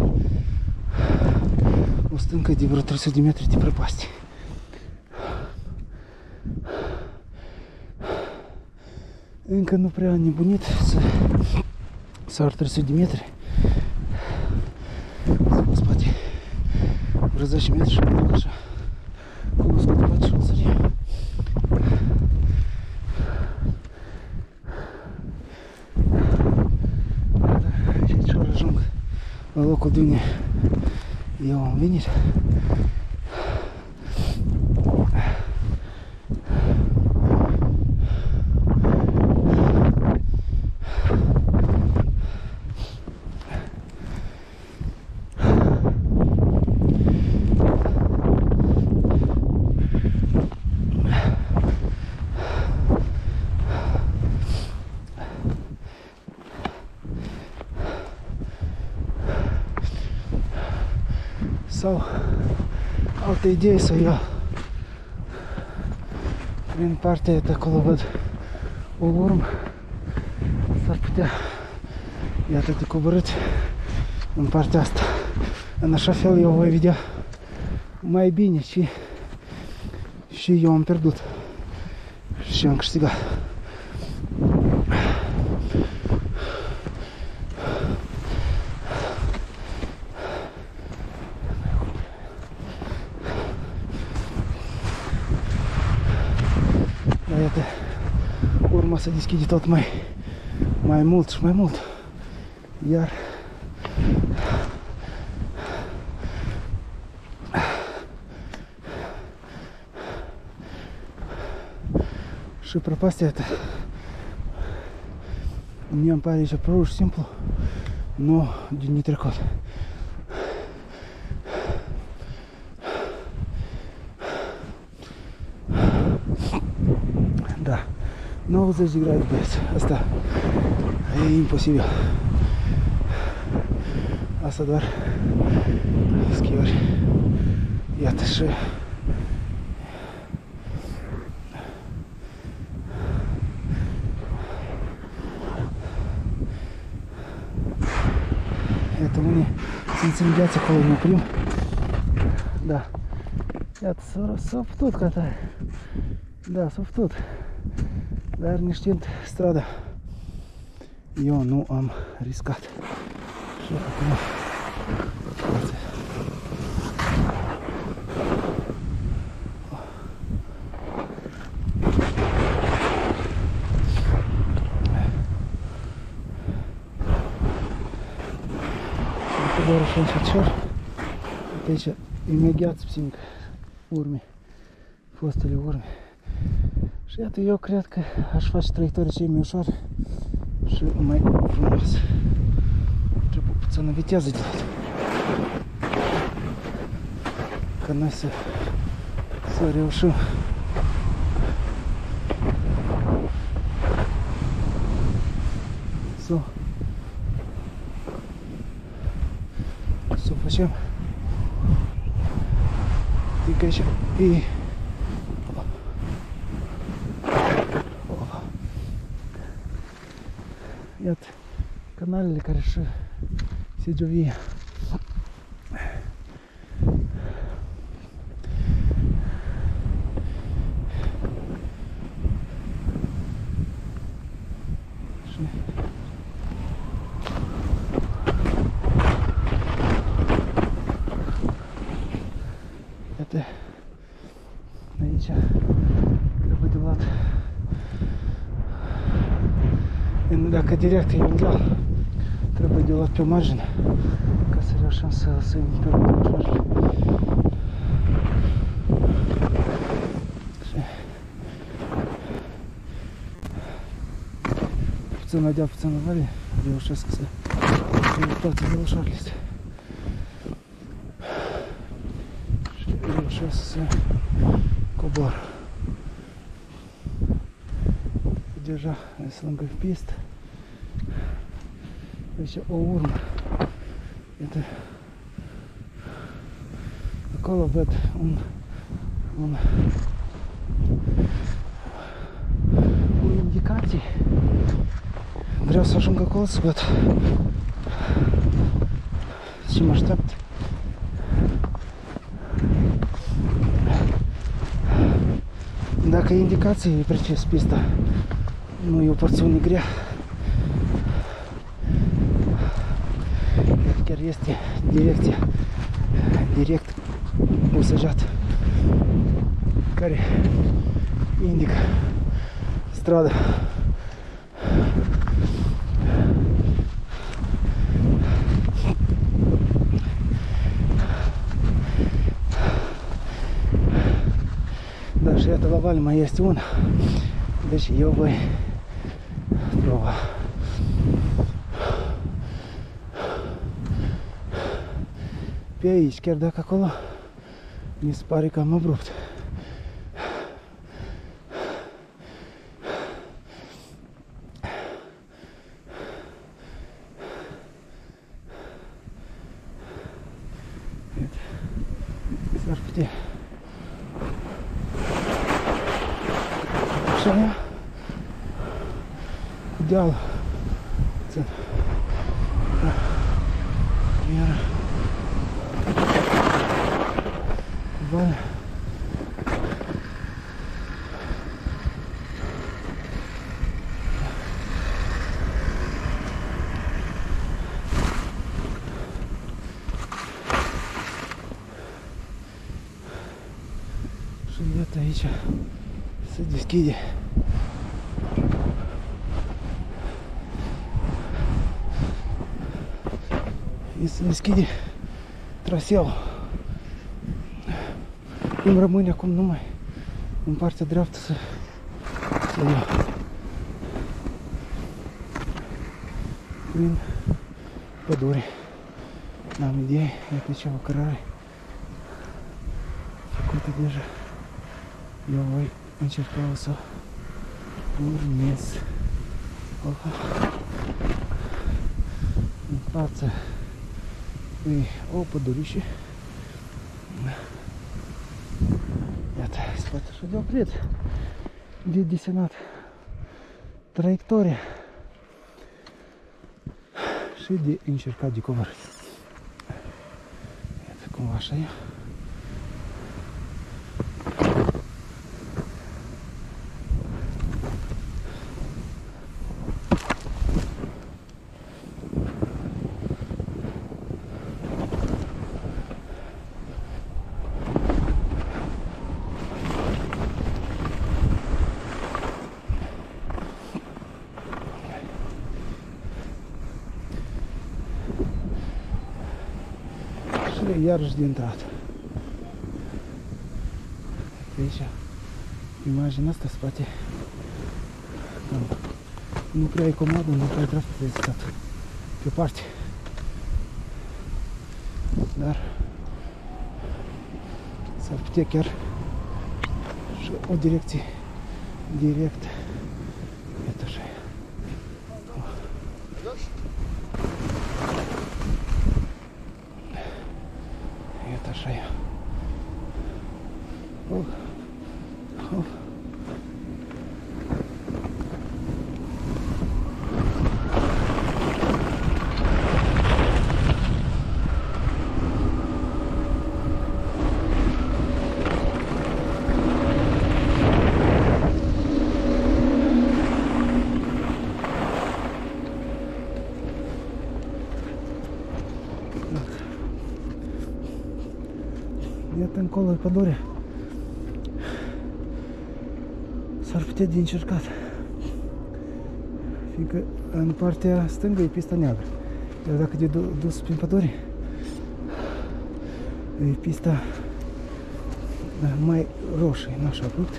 Speaker 4: o stâncă de vreo 300 de metri de prăpastie. Încă nu prea am nebunit să sar 300 de metri. Să mă spate vreo 10 metri și mă duc așa cunoscut poate și o sărim. Și aici ori ajung la locul de unde eu am venit. Sau altă idee să iau prin partea de acolo văd o urmă, s-ar putea iată de coborât în partea asta. În așa fel eu voi vedea mai bine și eu am pierdut și am câștigat. Dar iată, urma se deschide tot mai mult și mai mult. Iar și prăpastia asta mie îmi pare aici pur și simplu nu din netrecut. Da, 90 de grade, băieți, asta e imposibil. Asta doar schiori. Iată și iată unii simțim gheață acolo, ne oprim Da. Iată, s-a putut cătare. Da, s-a putut. Dar neștiind strada, eu nu am riscat. Și acum doar așa încet. Aici imediat simt urme, fostele urme. Și iată, eu cred că aș face traiectorii cei mai ușoare și mai frumoase. Trebuie puțină viteză de dat. Ca noi să reușim. Să o facem. Adică aici e... Iată, canalele care și se giovie. Iată, aici trebuie de luat. Dacă direct e un deal, trebuie de luat pe margine ca să reușim să intervinem ușoarele. Puțin la deal, puțin la vale, reușesc să toate de ușoarele astea. Și reușesc să cobor. Deja sunt lângă pistă. Aici o urmă. Iată. Acolo văd o indicație. Vreau să ajung acolo să văd ce mă așteaptă. Dacă e indicație, e precis pista. Nu e o porțiune grea. Chiar este direcția direct usajat care indică strada. Da, și iată la vale mai este una. Deci eu voi prova. Pe aici, chiar dacă acolo mi se pare cam abrupt. S-ar putea așa ia cu dealul. Țin. Da. Iar vale. Și iată aici se deschide se deschide traseul. Îmi rămâne acum numai în partea dreaptă să iau prin pădure. N-am idee, iată ce o cărare făcută deja. Eu voi încerca să urmez. În față e o pădurișă. Iată, se poate așa de oprit, de desenat traiectoria și de încercat de coborât. Iată cum așa e. Și iarăși de intrat. Aici, imaginea asta spate. Nu prea e comodă, nu prea dreaptă de stat pe parte. Dar s-ar putea chiar și o direcție directă. Iată așa. Iată așa e. Iată încolo e pădurea. S-ar putea de încercat. Fiindcă în partea stângă e pista neagră. Iar dacă te dus prin pădure, e pista mai roșie, nu așa abrupt.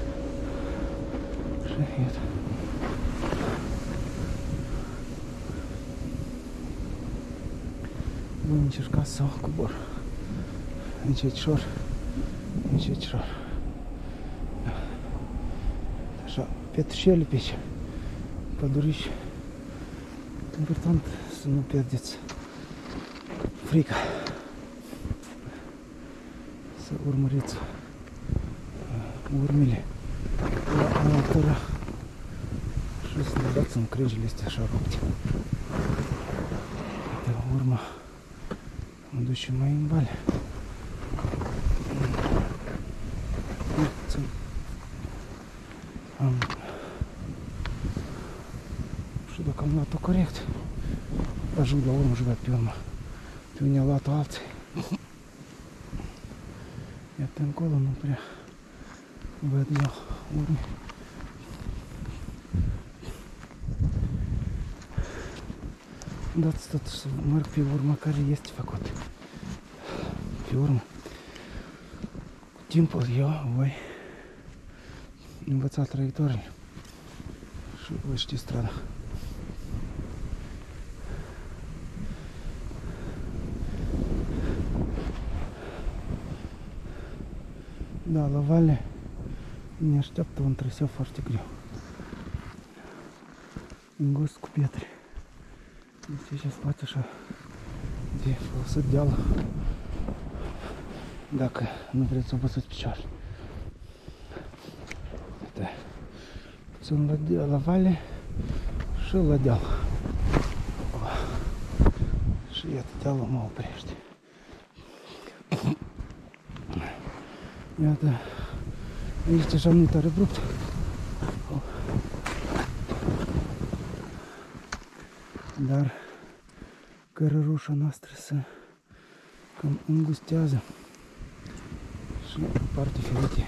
Speaker 4: Și iată. Voi încerca să o cobor. Încetșor, încetșor. Așa, pietrșele pe aici, păduriși. Important să nu pierdeți frica. Să urmăriți urmele la altora și să le dați în crengile astea așa rupte. De urmă mă duce mai în vale. Nu știu dacă am luat-o corect. Ajung la urmă și văd pe urmă. Pe unde a luat-o alții. Iată încolo, nu prea văd eu urme. Dați tot să merg pe urmă care este făcut. Pe urmă. Cu timpul eu voi învăța traiectoriile și voi ști strada. Da, la vale ne așteaptă un traseu foarte greu. Îngust cu pietre. Deci aici spate așa de folosit deală. Dacă nu vreți să obosiți picioarele. Da. Puțin la vale și la deal. Și iată dealul mă oprește. Iată, aici deja nu-i tare abrupt. Dar cărărușa noastră se cam îngustează și parte ferite.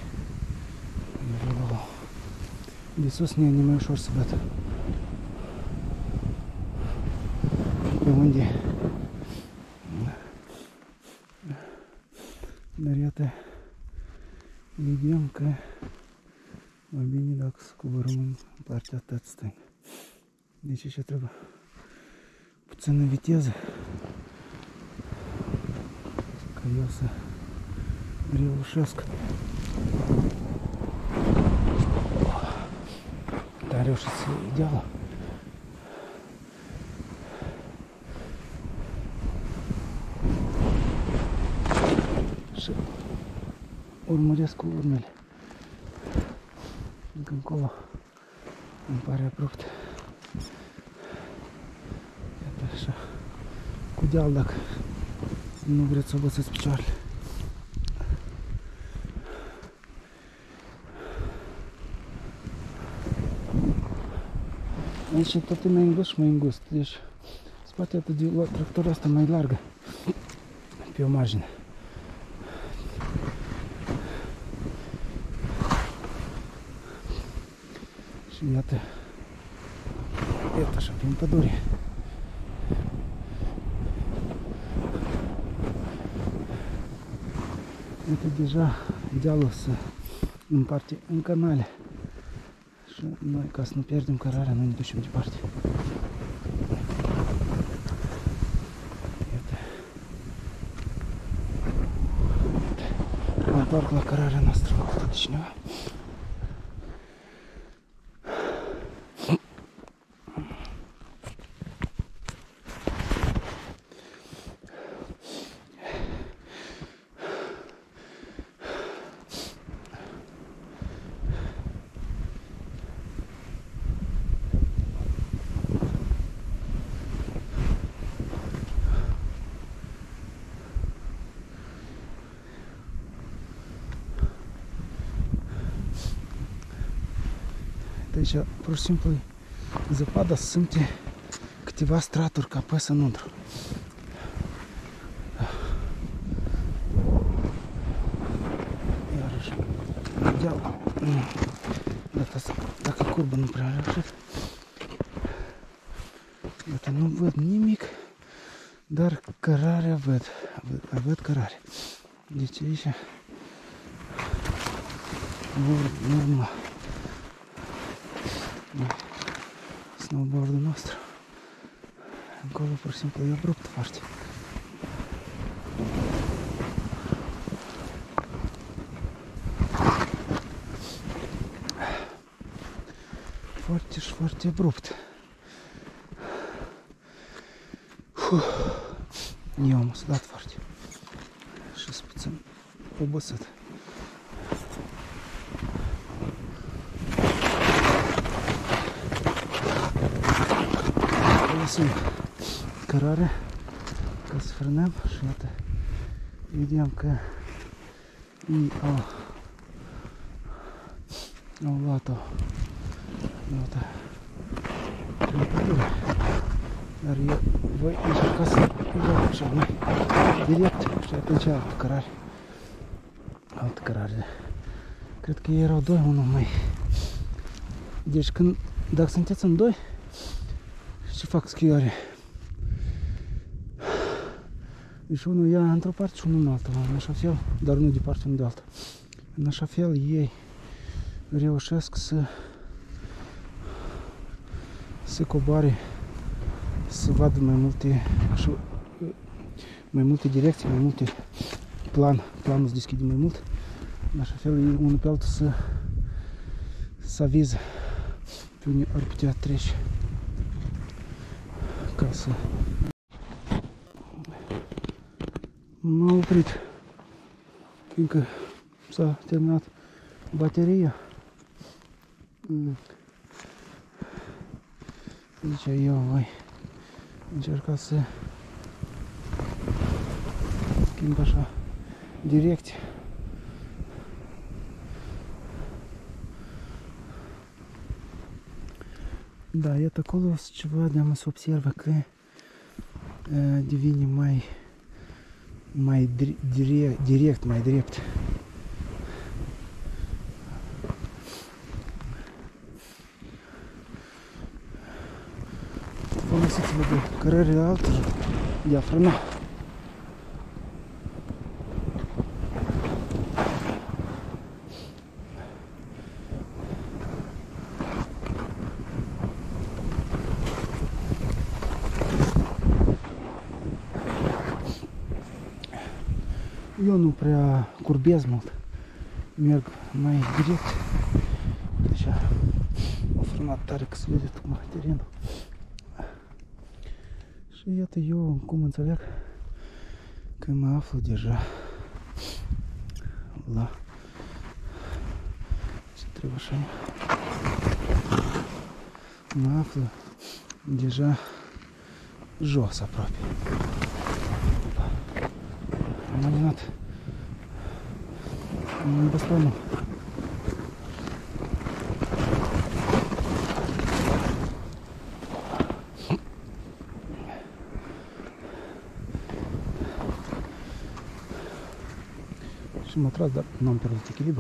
Speaker 4: De sus ne e mai ușor să văd pe unde. Dar iată, vedem că mai bine dacă să coborăm în partea asta stângă. Deci aici trebuie puțină viteză ca eu să reușesc. Dar reușit să ideală. Și urmăresc cu urmele. Încă încolo îmi pare abrupt. Iată așa. Cu deal dacă nu vreți să obosiți picioarele. Aici tot e mai îngust și mai îngust. Deci spatele de tractorul asta mai largă pe o margine. Și iată așa prin pădure. Это deja dealul în parte în canale. Și noi, ca să nu pierdem cărarea, noi ne ducem departe. Iată. Mă întorc la cărarea noastră făcută de cineva. Deci, pur și simplu, zăpada se simte câteva straturi ca apăsă înăuntru. Iarăși, deal. Dacă curbă nu prea reușit. Iată, nu văd nimic, dar cărarea văd cărare. Deci aici urma snowboard-ul nostru. Acolo pur și simplu e abrupt foarte. Foarte și foarte abrupt. Eu am sudat foarte. Și sunt puțin obosit. Lăsăm cărarea ca să frânăm și iată, vedem că ei au luat-o, iată, dar eu voi încerca să iau așa mai direct și atunci altă cărare. Cred că ei erau doi, unul mai. Deci dacă sunteți în doi, ce fac schioare? Deci unul ia într-o parte și unul în alta, în așa fel, dar nu de parte, unul de alta. În așa fel ei reușesc să coboare, să vadă mai multe direcții, mai multe planul se deschide mai mult. În așa fel unul pe altul să aviză pe unde ar putea trece. Ca să... M-a oprit, fiindcă s-a terminat bateria. Deci eu voi încerca să schimb așa direcție. Da, iată acolo ceva de-am să observă că devine mai direct, mai drept. Folosiți-vă de cărările altor, de a frâna. Eu nu prea curbez mult, merg mai direct, așa, o frânat tare că se vede tocmai terenul. Și iată eu cum înțeleg că mă aflu deja la ce trebuie așa, mă aflu deja jos aproape. Am alinat în băstanul. Și m-a tras, dar nu am pierdut echilibru.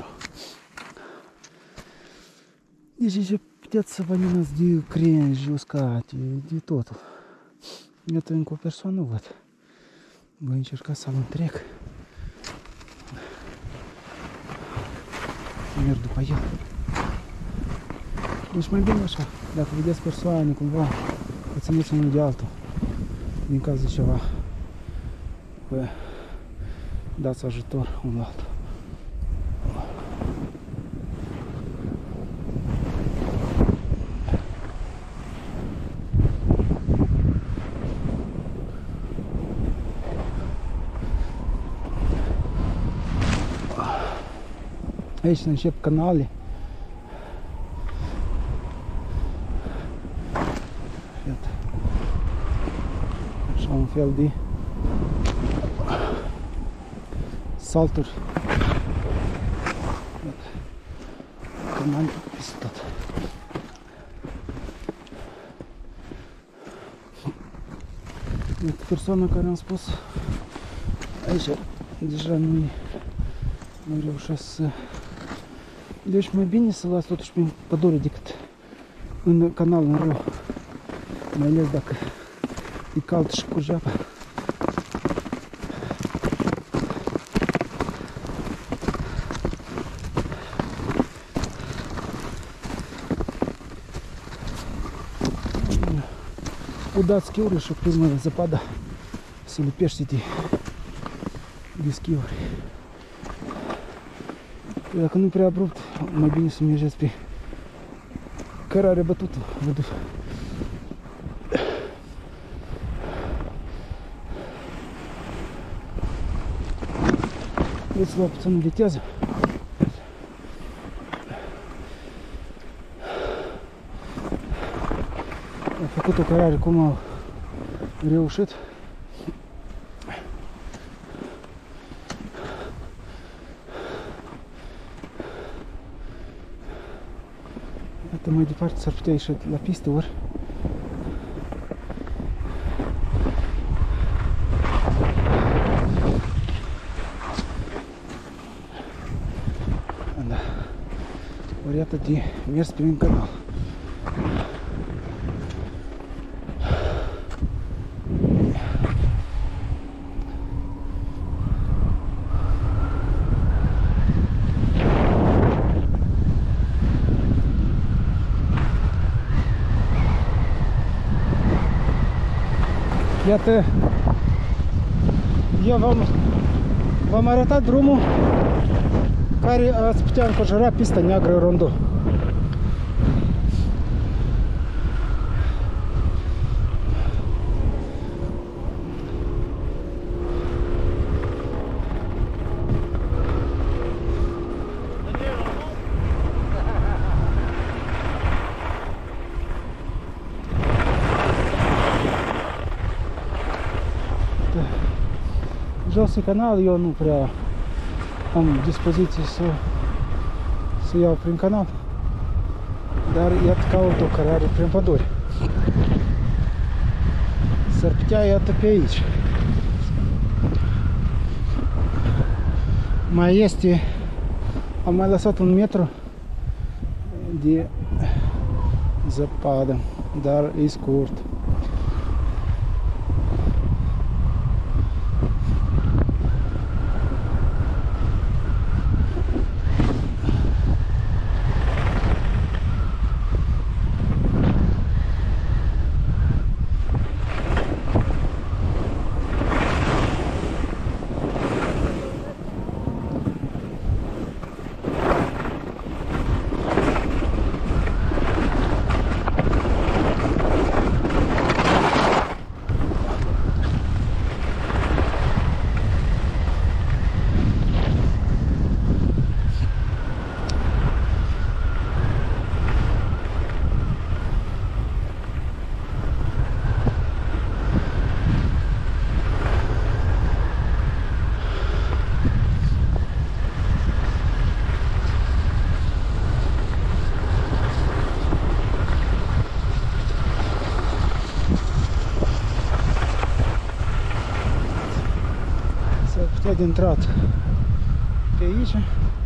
Speaker 4: Deci aici puteți să vă alinați de crengi, uscate, de totul. Iată încă o persoană văd. Voi încerca să-l întrec. merg după el. Deci mai bine așa, dacă vedeți persoane cumva, că țineți unul de altul, din caz de ceva, că dați ajutor unul altul. Aici se încep canale. Iată. Așa un fel de salturi. Iată. Canale peste tot. Iată persoana care am spus aici deja nu reușesc să... Deci mai bine să las totuși prin pădure decât în canal, în râu. Mai ales dacă e cald și curge apa. Udați schiuri și primă zăpada se lipește de schiuri. Dacă nu prea abrupt, mai bine să mergeți pe cărare bătută. Vreți să lua puțin viteză. Am făcut o cărare cum au reușit. Iată, mai departe s-ar putea ieși la pistă ori. Da. Ori iată de mers prin canal. Iată, eu v-am arătat drumul care ați putea înconjura pista neagră Rondo. Jos e canal, eu nu prea am dispoziție să iau prin canal, dar iată caut o cărare prin pădure. S-ar putea iată pe aici. Mai este, am mai lăsat 1 metru de zăpadă, dar e scurt. De intrat pe aici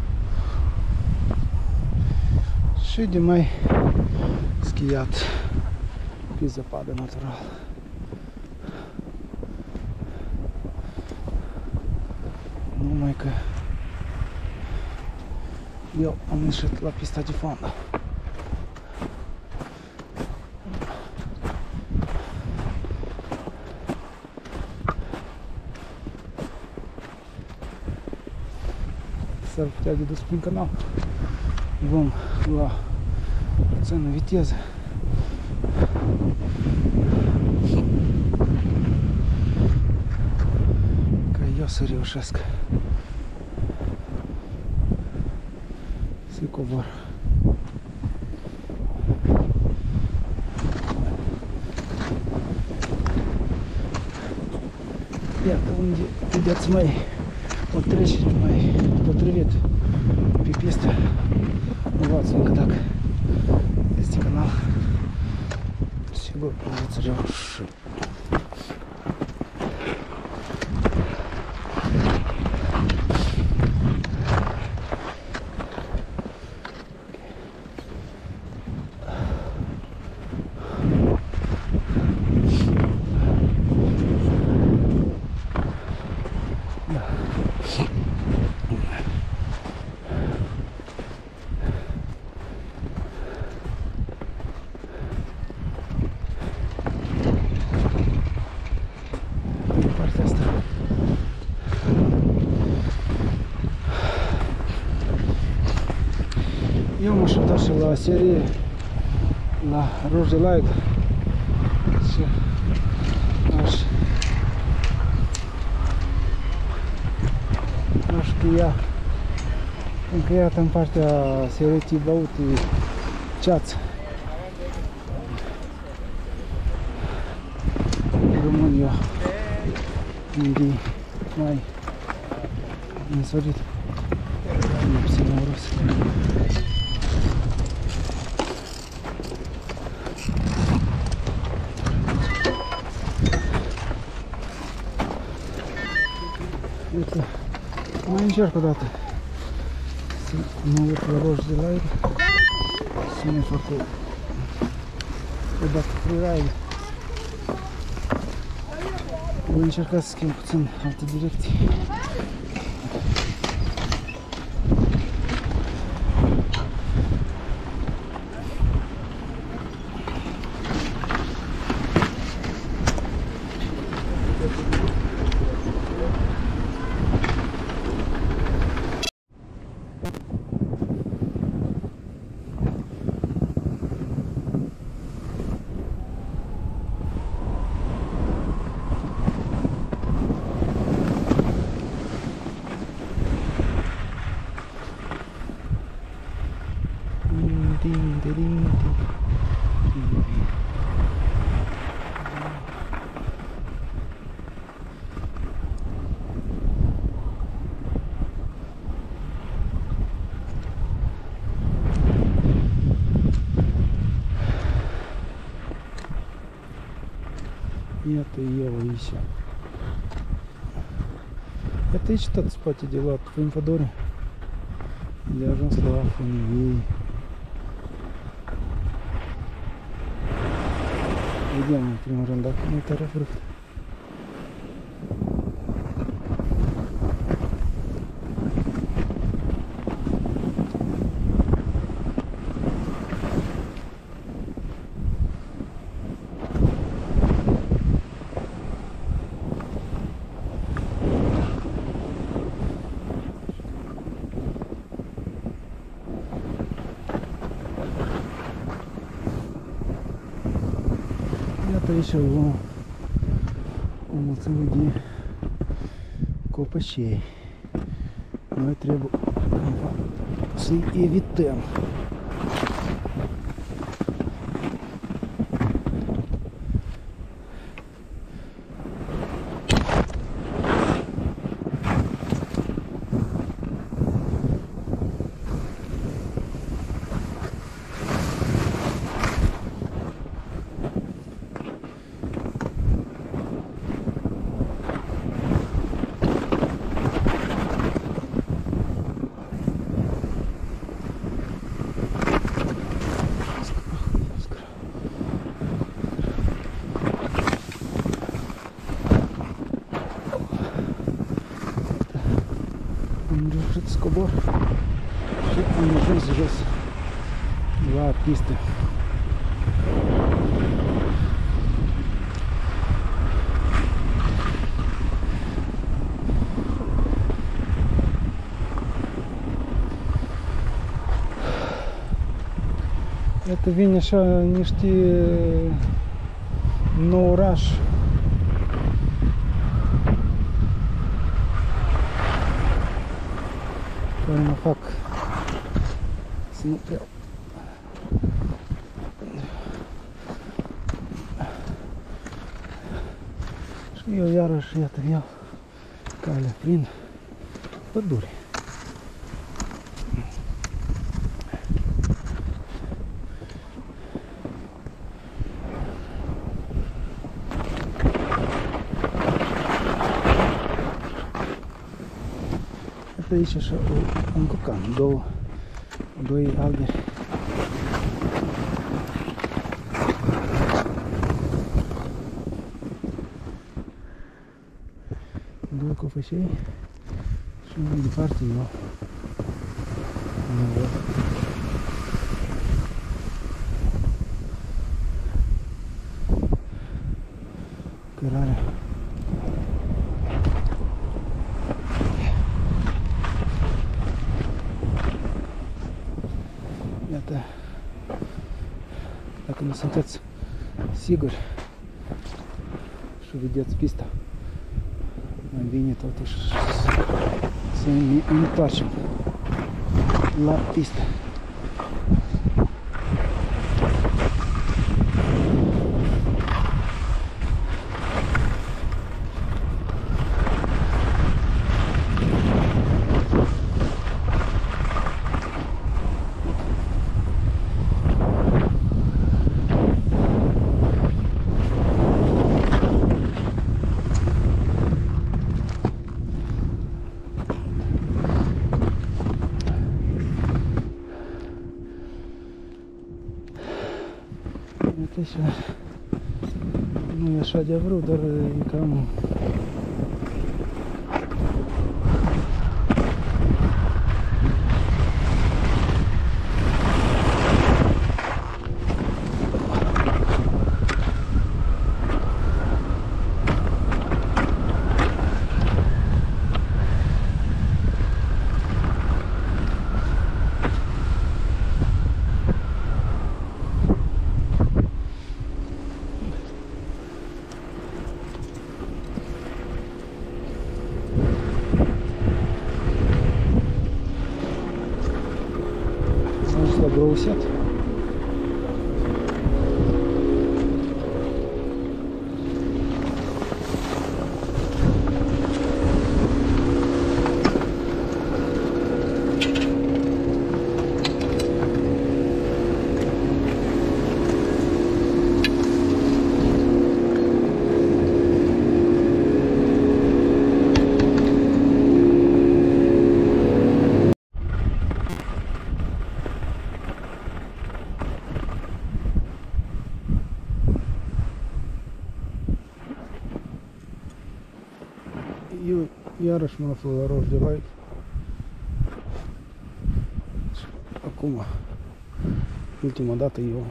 Speaker 4: și de mai schiat pe zăpadă natural. Numai că Eu am ieșit la pista de fondă. S-ar putea de dus prin canal. Vom lua puțină viteză. Ca eu să reușesc să cobor. Iată unde vedeți mai o trecere mai potrivit pe pistă. Luați încă dacă este canal. Sigur veți reuși. Partea asta. Eu m-aș întoarce la serie, la Roș de Light și aș încheiat în partea seriei băute ceață. Rămân eu unde mai însărit. Nu puțin noros. Uite, mai încerc o dată să mă urc la Roș de Light, să ne fac o dată freeride. Voi încerca să schimb puțin alte direcții. Iată eu aici. Iată aici tot spate de luat prin pădure. De ajuns la Funivei. Vedem în primul rând dacă nu-i tare fruct. Aici o mulțime de copășei. Noi trebuie să-i evităm. Am reușit să cobor și Și am ajuns jos la pistă. Iată vine așa niște nou oraș. Care mă fac să nu vreau. Și eu iarăși, iată, iau calea prin pădure. Aici așa un cocan, doi alberi. Doi cofășei și mai departe eu. Nu văd. Cărarea. Iată, dacă nu sunteți siguri și vedeți pista, mai bine totuși să ne întoarcem la pistă. Așa, nu e așa de vrut, dar e cam бросят. Eu iarăși mă aflu la Roș de Vai. Acum, ultima dată eu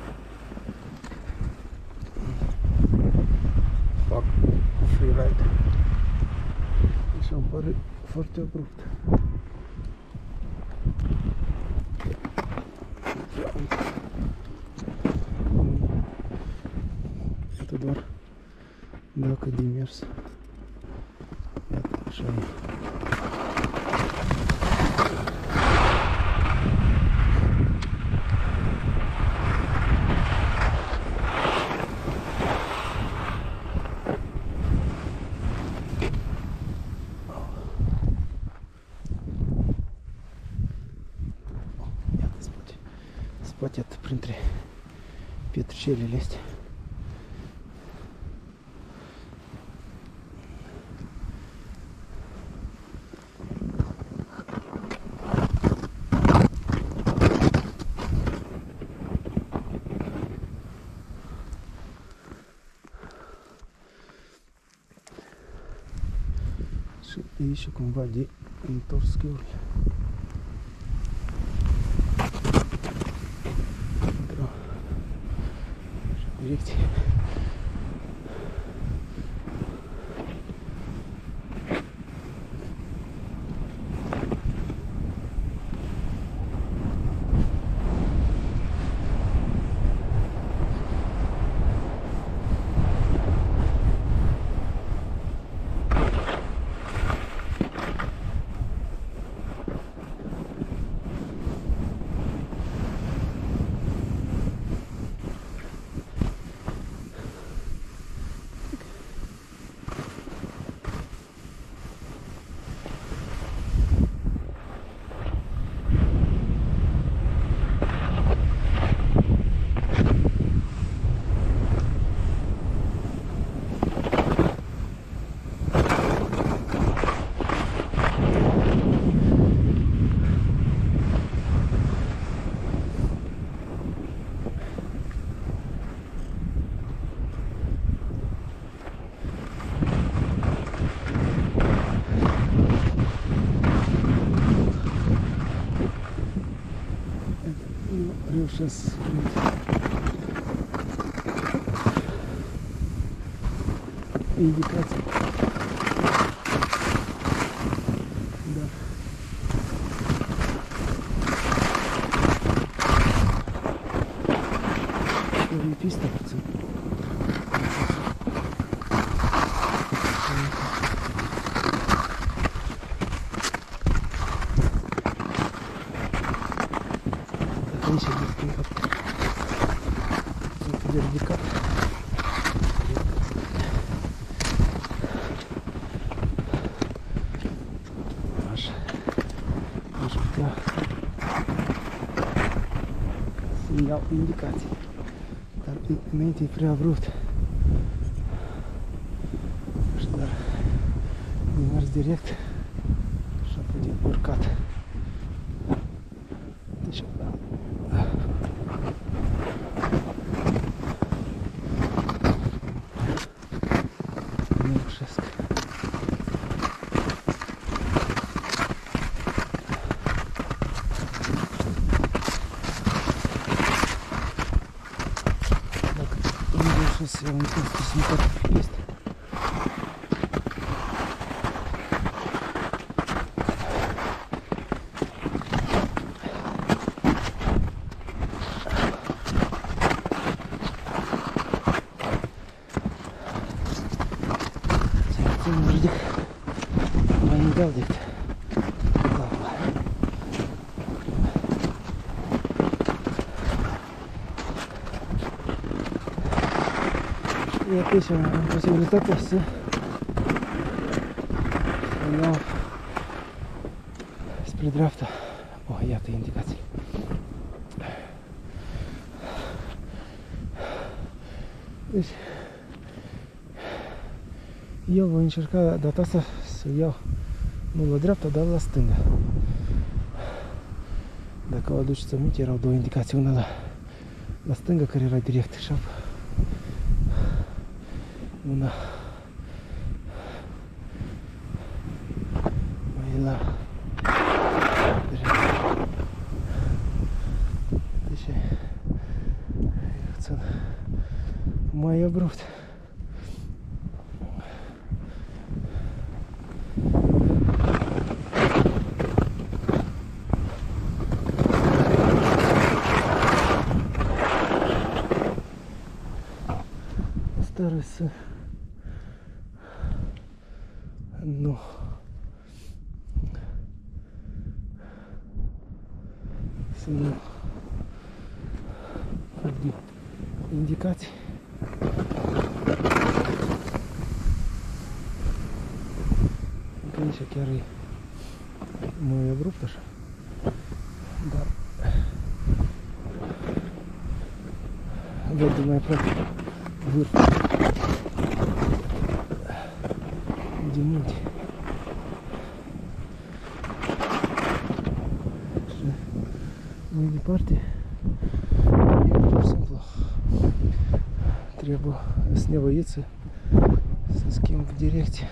Speaker 4: fac freeride și îmi pare foarte abrupt. Iată doar dacă de mers. Iată, așa e. Spate atât printre pietrăcelele astea. Și aici cumva de întors schiurile. директе. Сейчас индикация. Да. Писта, пацан. Semnal indicație. Dar înainte e prea abrupt. Așadar, am mers direct și apoi de urcat. Deci, nu reușesc. Сейчас я вам просто не есть. Мужик, не дал где-то. И опять posibilitatea să iau spre dreapta. Oh, iată indicații. Deci eu voi încerca data asta să iau nu la dreapta, dar la stânga. Dacă o aduceți aminte, erau două indicații, una la stânga care era direct și una mai la dreapta. Deci e puțin mai abrupt. Старый сын. Nu. Să nu fac indicații. Încă aici chiar e mai abrupt așa. Dar văd mai aproape vârful de munte. Și mai departe e pur și simplu trebuie să nevoit să schimb direcție.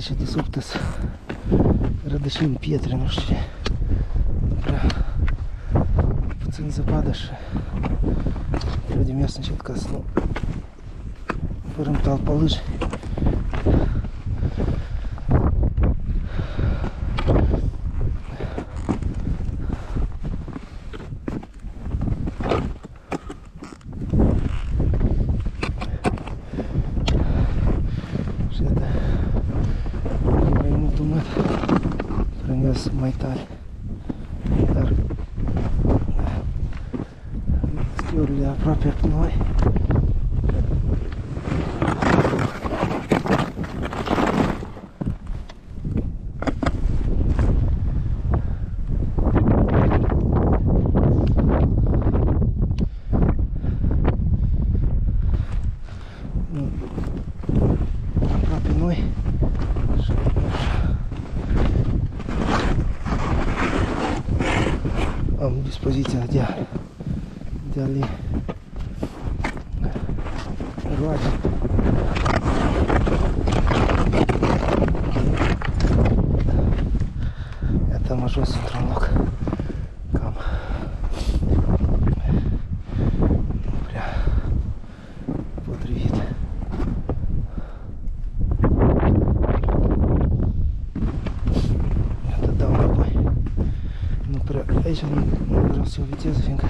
Speaker 4: aici de sub tăs rădășini, pietre, nu știu ce. Nu prea puțin zăpadă și trebuie de mers încet ca să nu fărăm talpa lâji. Mai tare, dar schiurile aproape cu noi. Aproape noi. Am dispoziția de a le roage. Iată, am ajuns într-un loc cam nu prea potrivit. Iată, dau înapoi. Nu prea, aici nu vreau să o viteză, fiindcă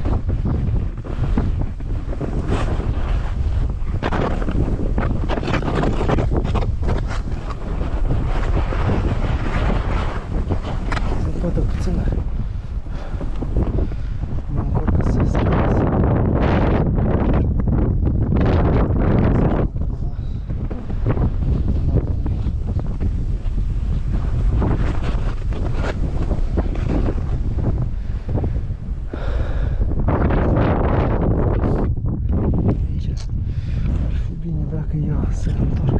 Speaker 4: se poate puțină. Mă încurcă să scrieți. Să întorc.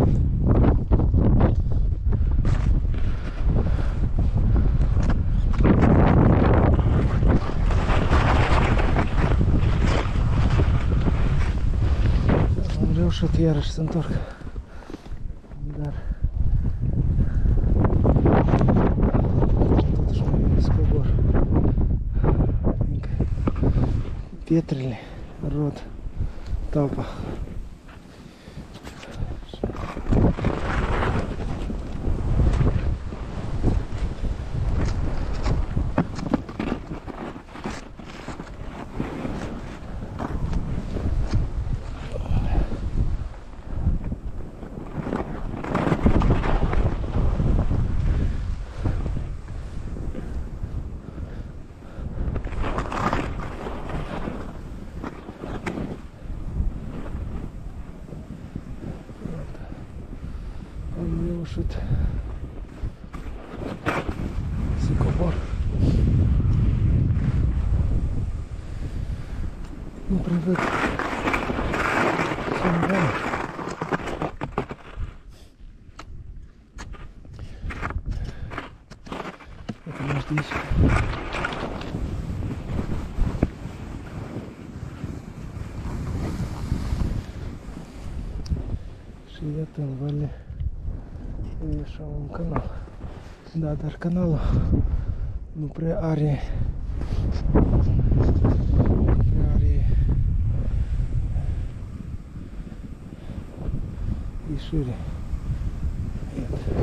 Speaker 4: Am reușit iarăși să întorc, dar totuși mai scobor, fiindcă pietrele rod talpa. Am reușit să cobor. Nu prea văd ce-mi Iată, mergi de aici. Și iată în vale e așa un canal. Da, dar canalul nu prea are ieșire. Iată.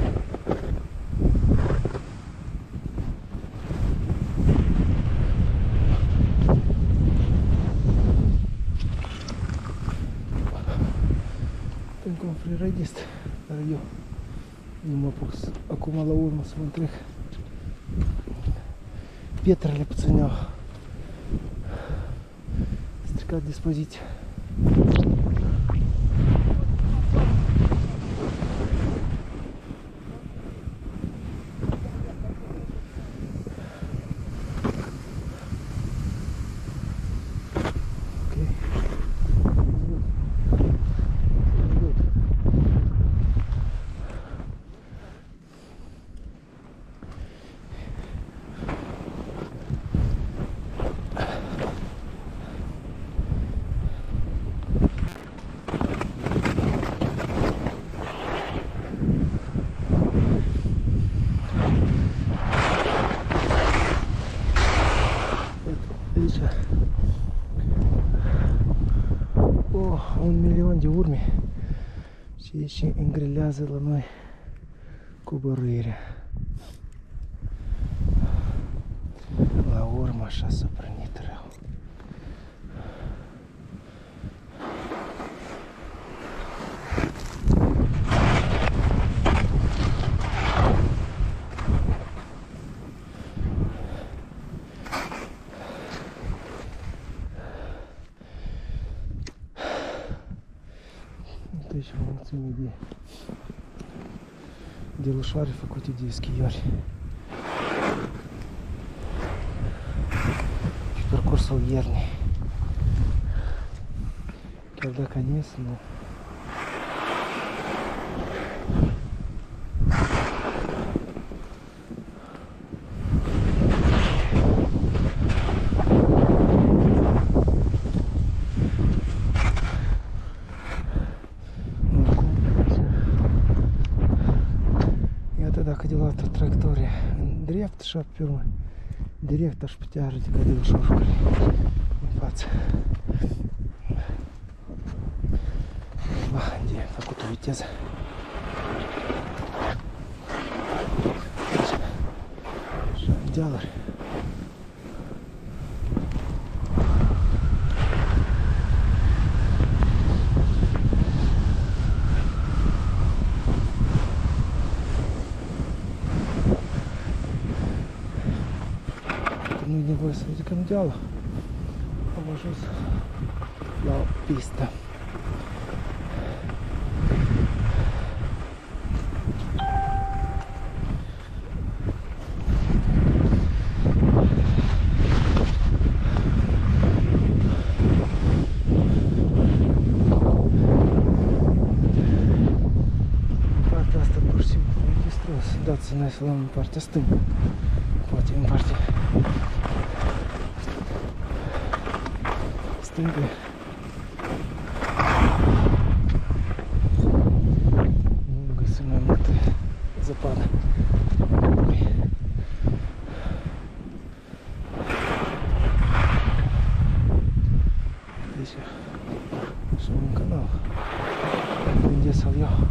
Speaker 4: Încă un freeridist, dar eu nu mă apuc acum la urmă să mă întrec. Pietrele puțin au stricat dispoziția. de urme și îngrelează la noi coborârea. La urmă așa s-a prănit rău. Uite și o mulțime de lușoare făcute de schiori. Și parcursul iernii. Chiar dacă nu ies, nu. Dacă de luat o traiectorie în dreapta și pe urmă direct aș putea ridica de ușor în față. De făcut o viteză. Și dealuri. Nu-i nevoie să ridicăm dealul. Am ajuns la o pistă. În partea asta pur și simplu e distros. Dați să ne aflăm în partea stângă. Poate în partea stângă. Nu găsim mai multă zăpadă. Deci, așa un canal. Unde să-l iau?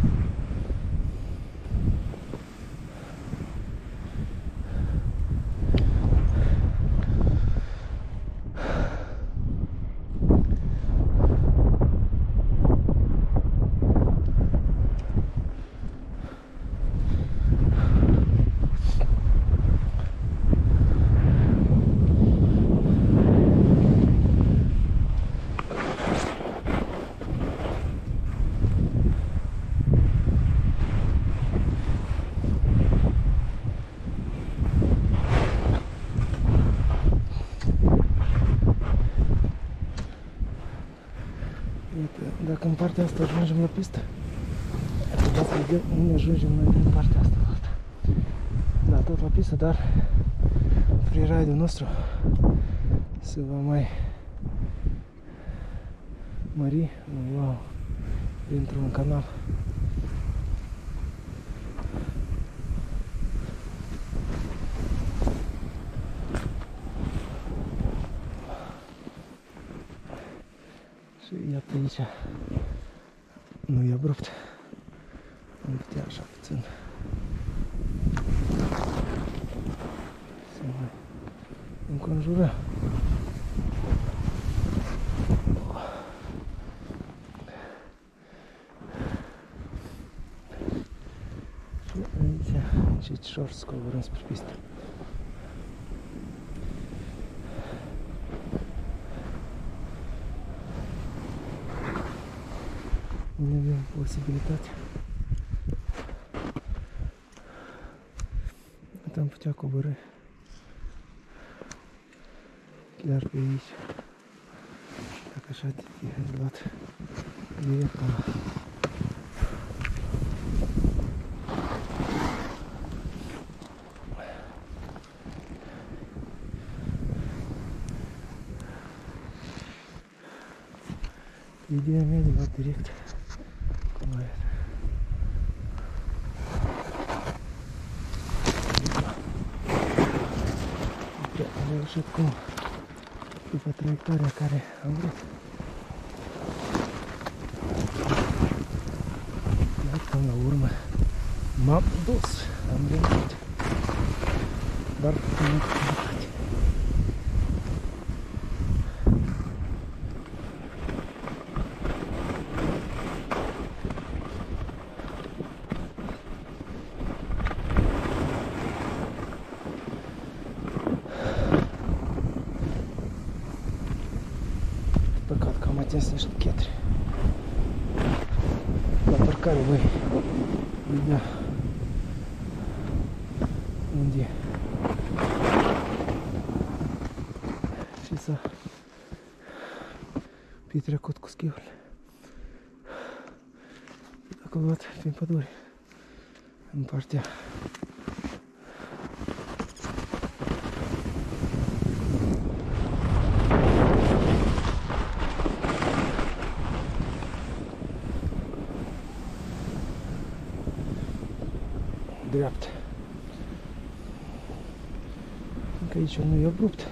Speaker 4: Dacă în partea asta ajungem la pistă, trebuie să vedem unde ajungem noi din partea asta. Da, tot la pistă, dar freeride-ul nostru se va mai mări, wow, printr-un canal. Și iată aici, nu e abrupt, am putea așa puțin să mai înconjurăm. Și aici încetișor să coborâm spre pistă. Nu avem posibilitate. Am putea coborî chiar pe aici. Dacă așa de luat direct la ideea mea de luat direct. Cum arată? Am reușit cum după traiectoria care am vrut. până la urmă m-am dus, am venit. Dar putem activitate. Păcat că am atins niște chetre. La parcare, băi, vedea unde e. Și să fi trecut cu schiurile. Dacă văd prin pădure, în partea dreaptă. Încă aici nu e abrupt.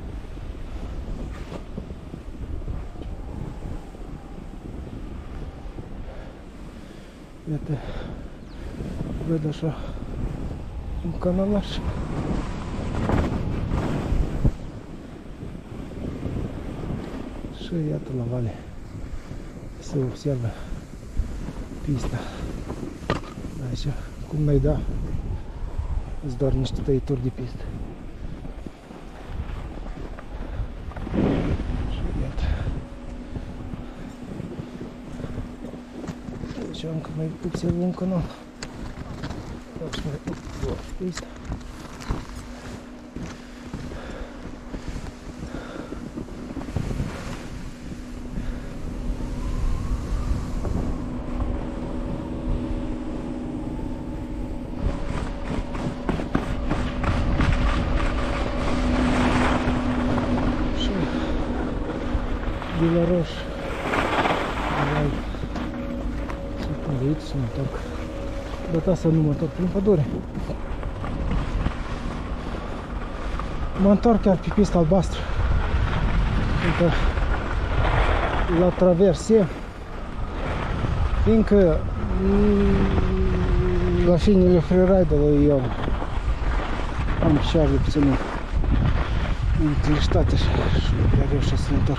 Speaker 4: Iată, văd așa un canalaș. Și iată la vale se observă pista. Aici, cum n-ai da, îți doar niște tăieturi de pistă. Și iată. Aici încă mai observă un canal. Aici mai observă pista. De la Roș, de aici să mă întorc. Data să nu mă întorc prin pădure. Mă întorc chiar pe pista albastră. Uite, la traversie, fiindcă la finele freeride-ului eu am picioarele puțin încleștate și nu prea reușesc să mă întorc.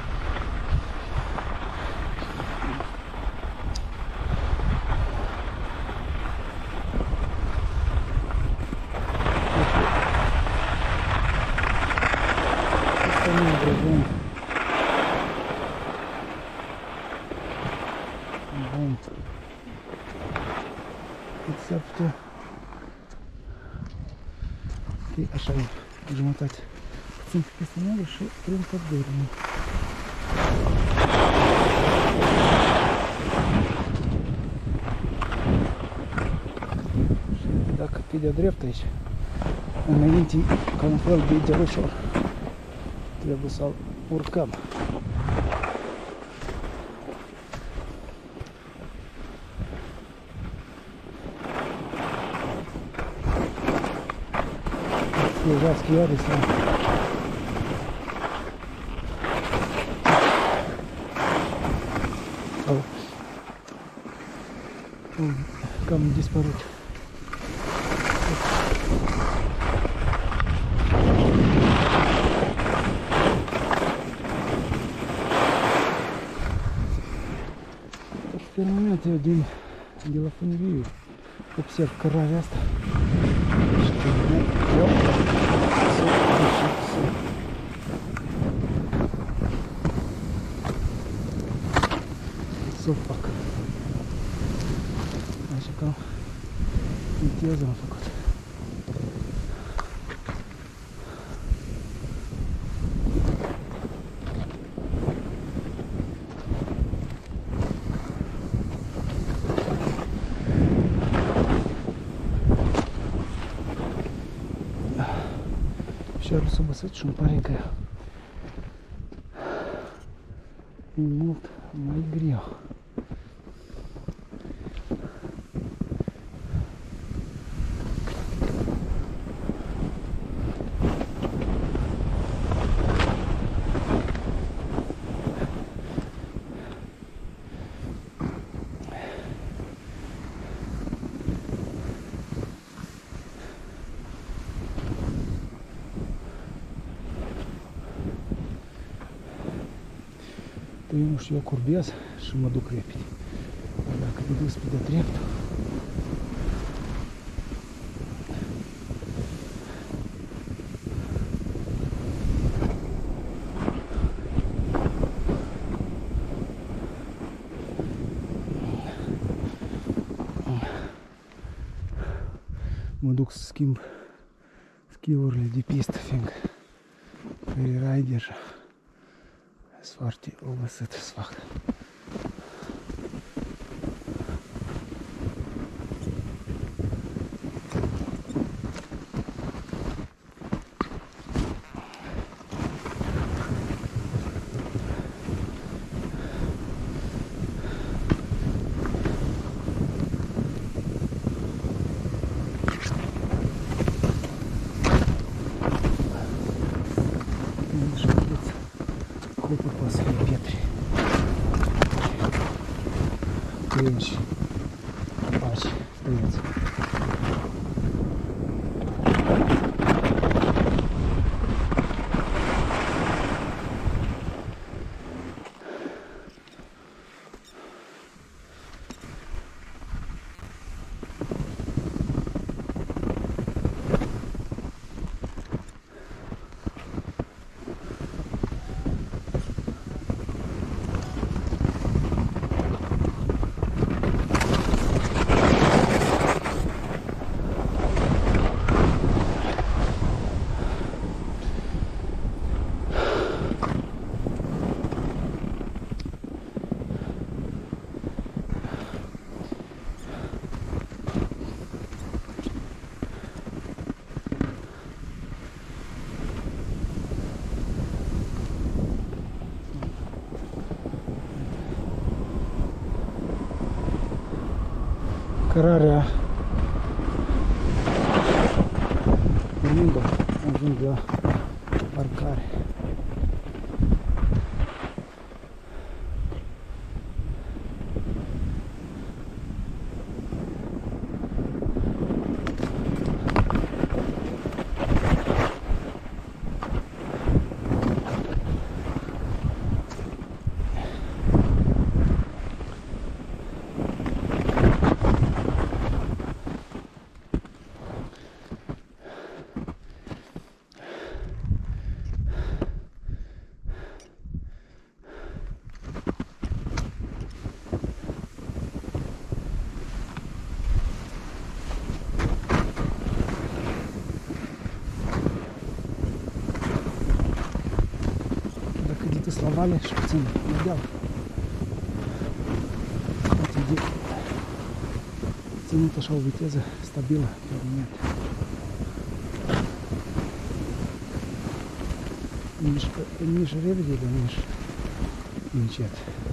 Speaker 4: Bun. S-ar putea fi așa e, jumătate. Puțin pe peste și prin pădure. Și dacă pe de-a dreapta aici, înainte, ca un fel de derușor, trebuie să-l urcăm. Deja schiare sau cam dispărut. Pe moment eu de la Funiviu observ cărarea asta. Și pe moment eu să o fac. Așa că viteză am făcut. Și-ar s-a băsat și îmi pare că e mult mai greu. eu nu știu, eu curbez și mă duc repede. Dacă mă duc spre de dreptul, mă duc să schimb schiurile de pistă, fiindcă freerider sunt foarte obosit să fac. Copul poate să fie pietre. Crengi. Paci. Tăieți. Cărarea urmând ajung la parcare. La vale și puțin la deal. Ținut așa o viteză stabilă pe moment. Nici repede, dar nici încet.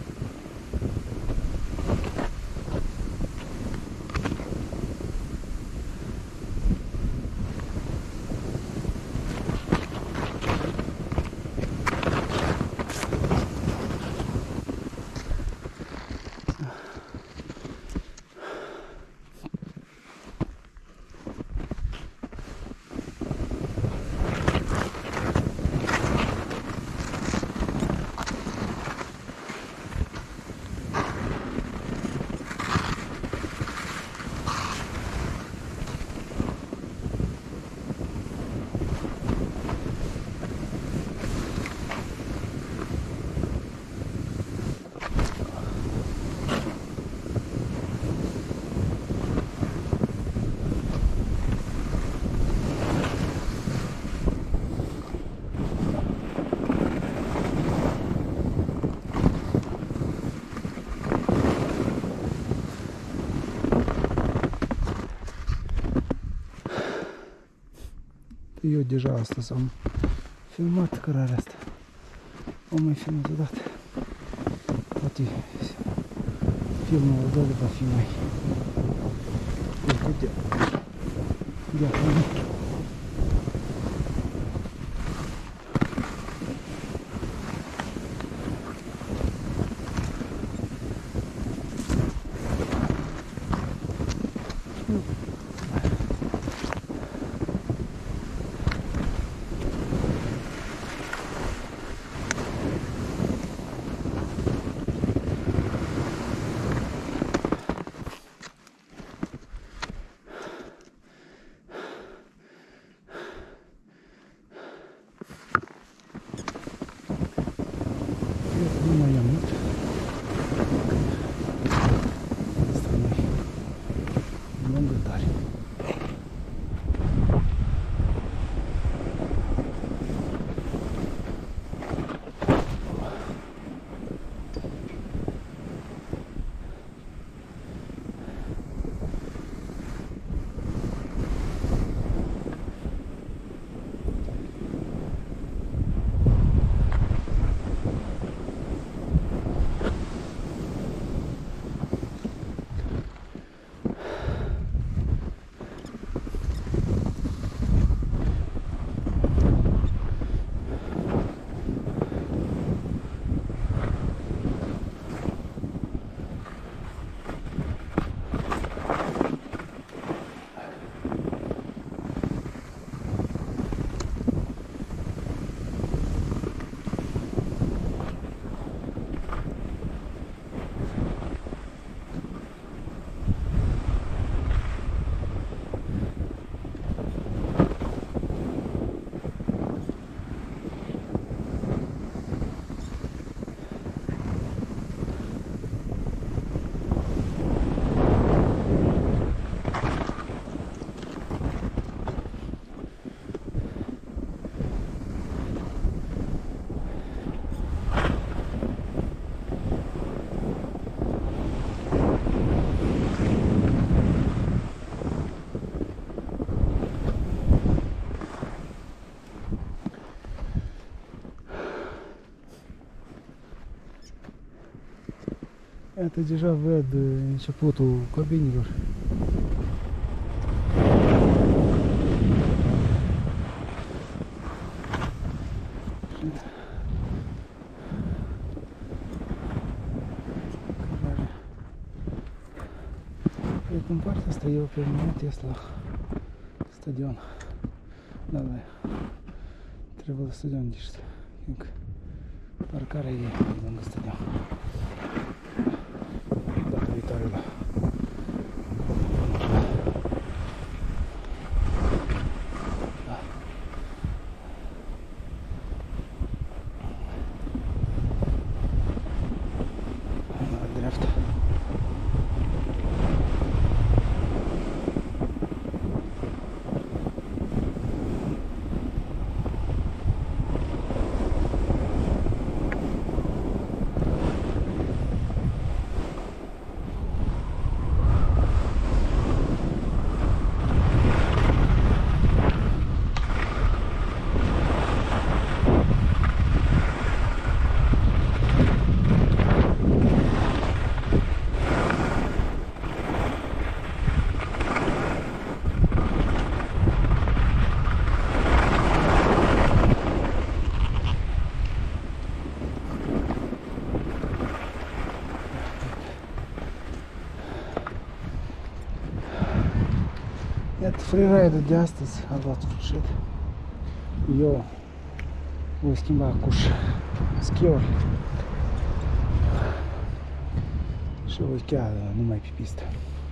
Speaker 4: Eu deja astăzi am filmat cărarea asta. Am mai filmat odată. Poate filmul al va fi mai de acolo. Это deja văd începutul cabinilor. Cred că în partea asta e pe moment este la stadion. Da, trebuie la stadion niște. Parcarea e lângă stadion. Data viitoare la la dreapta. Iată, freeride-ul de astăzi a luat sfârșit. Eu voi schimba cu schiuri și voi chiar numai pe pistă.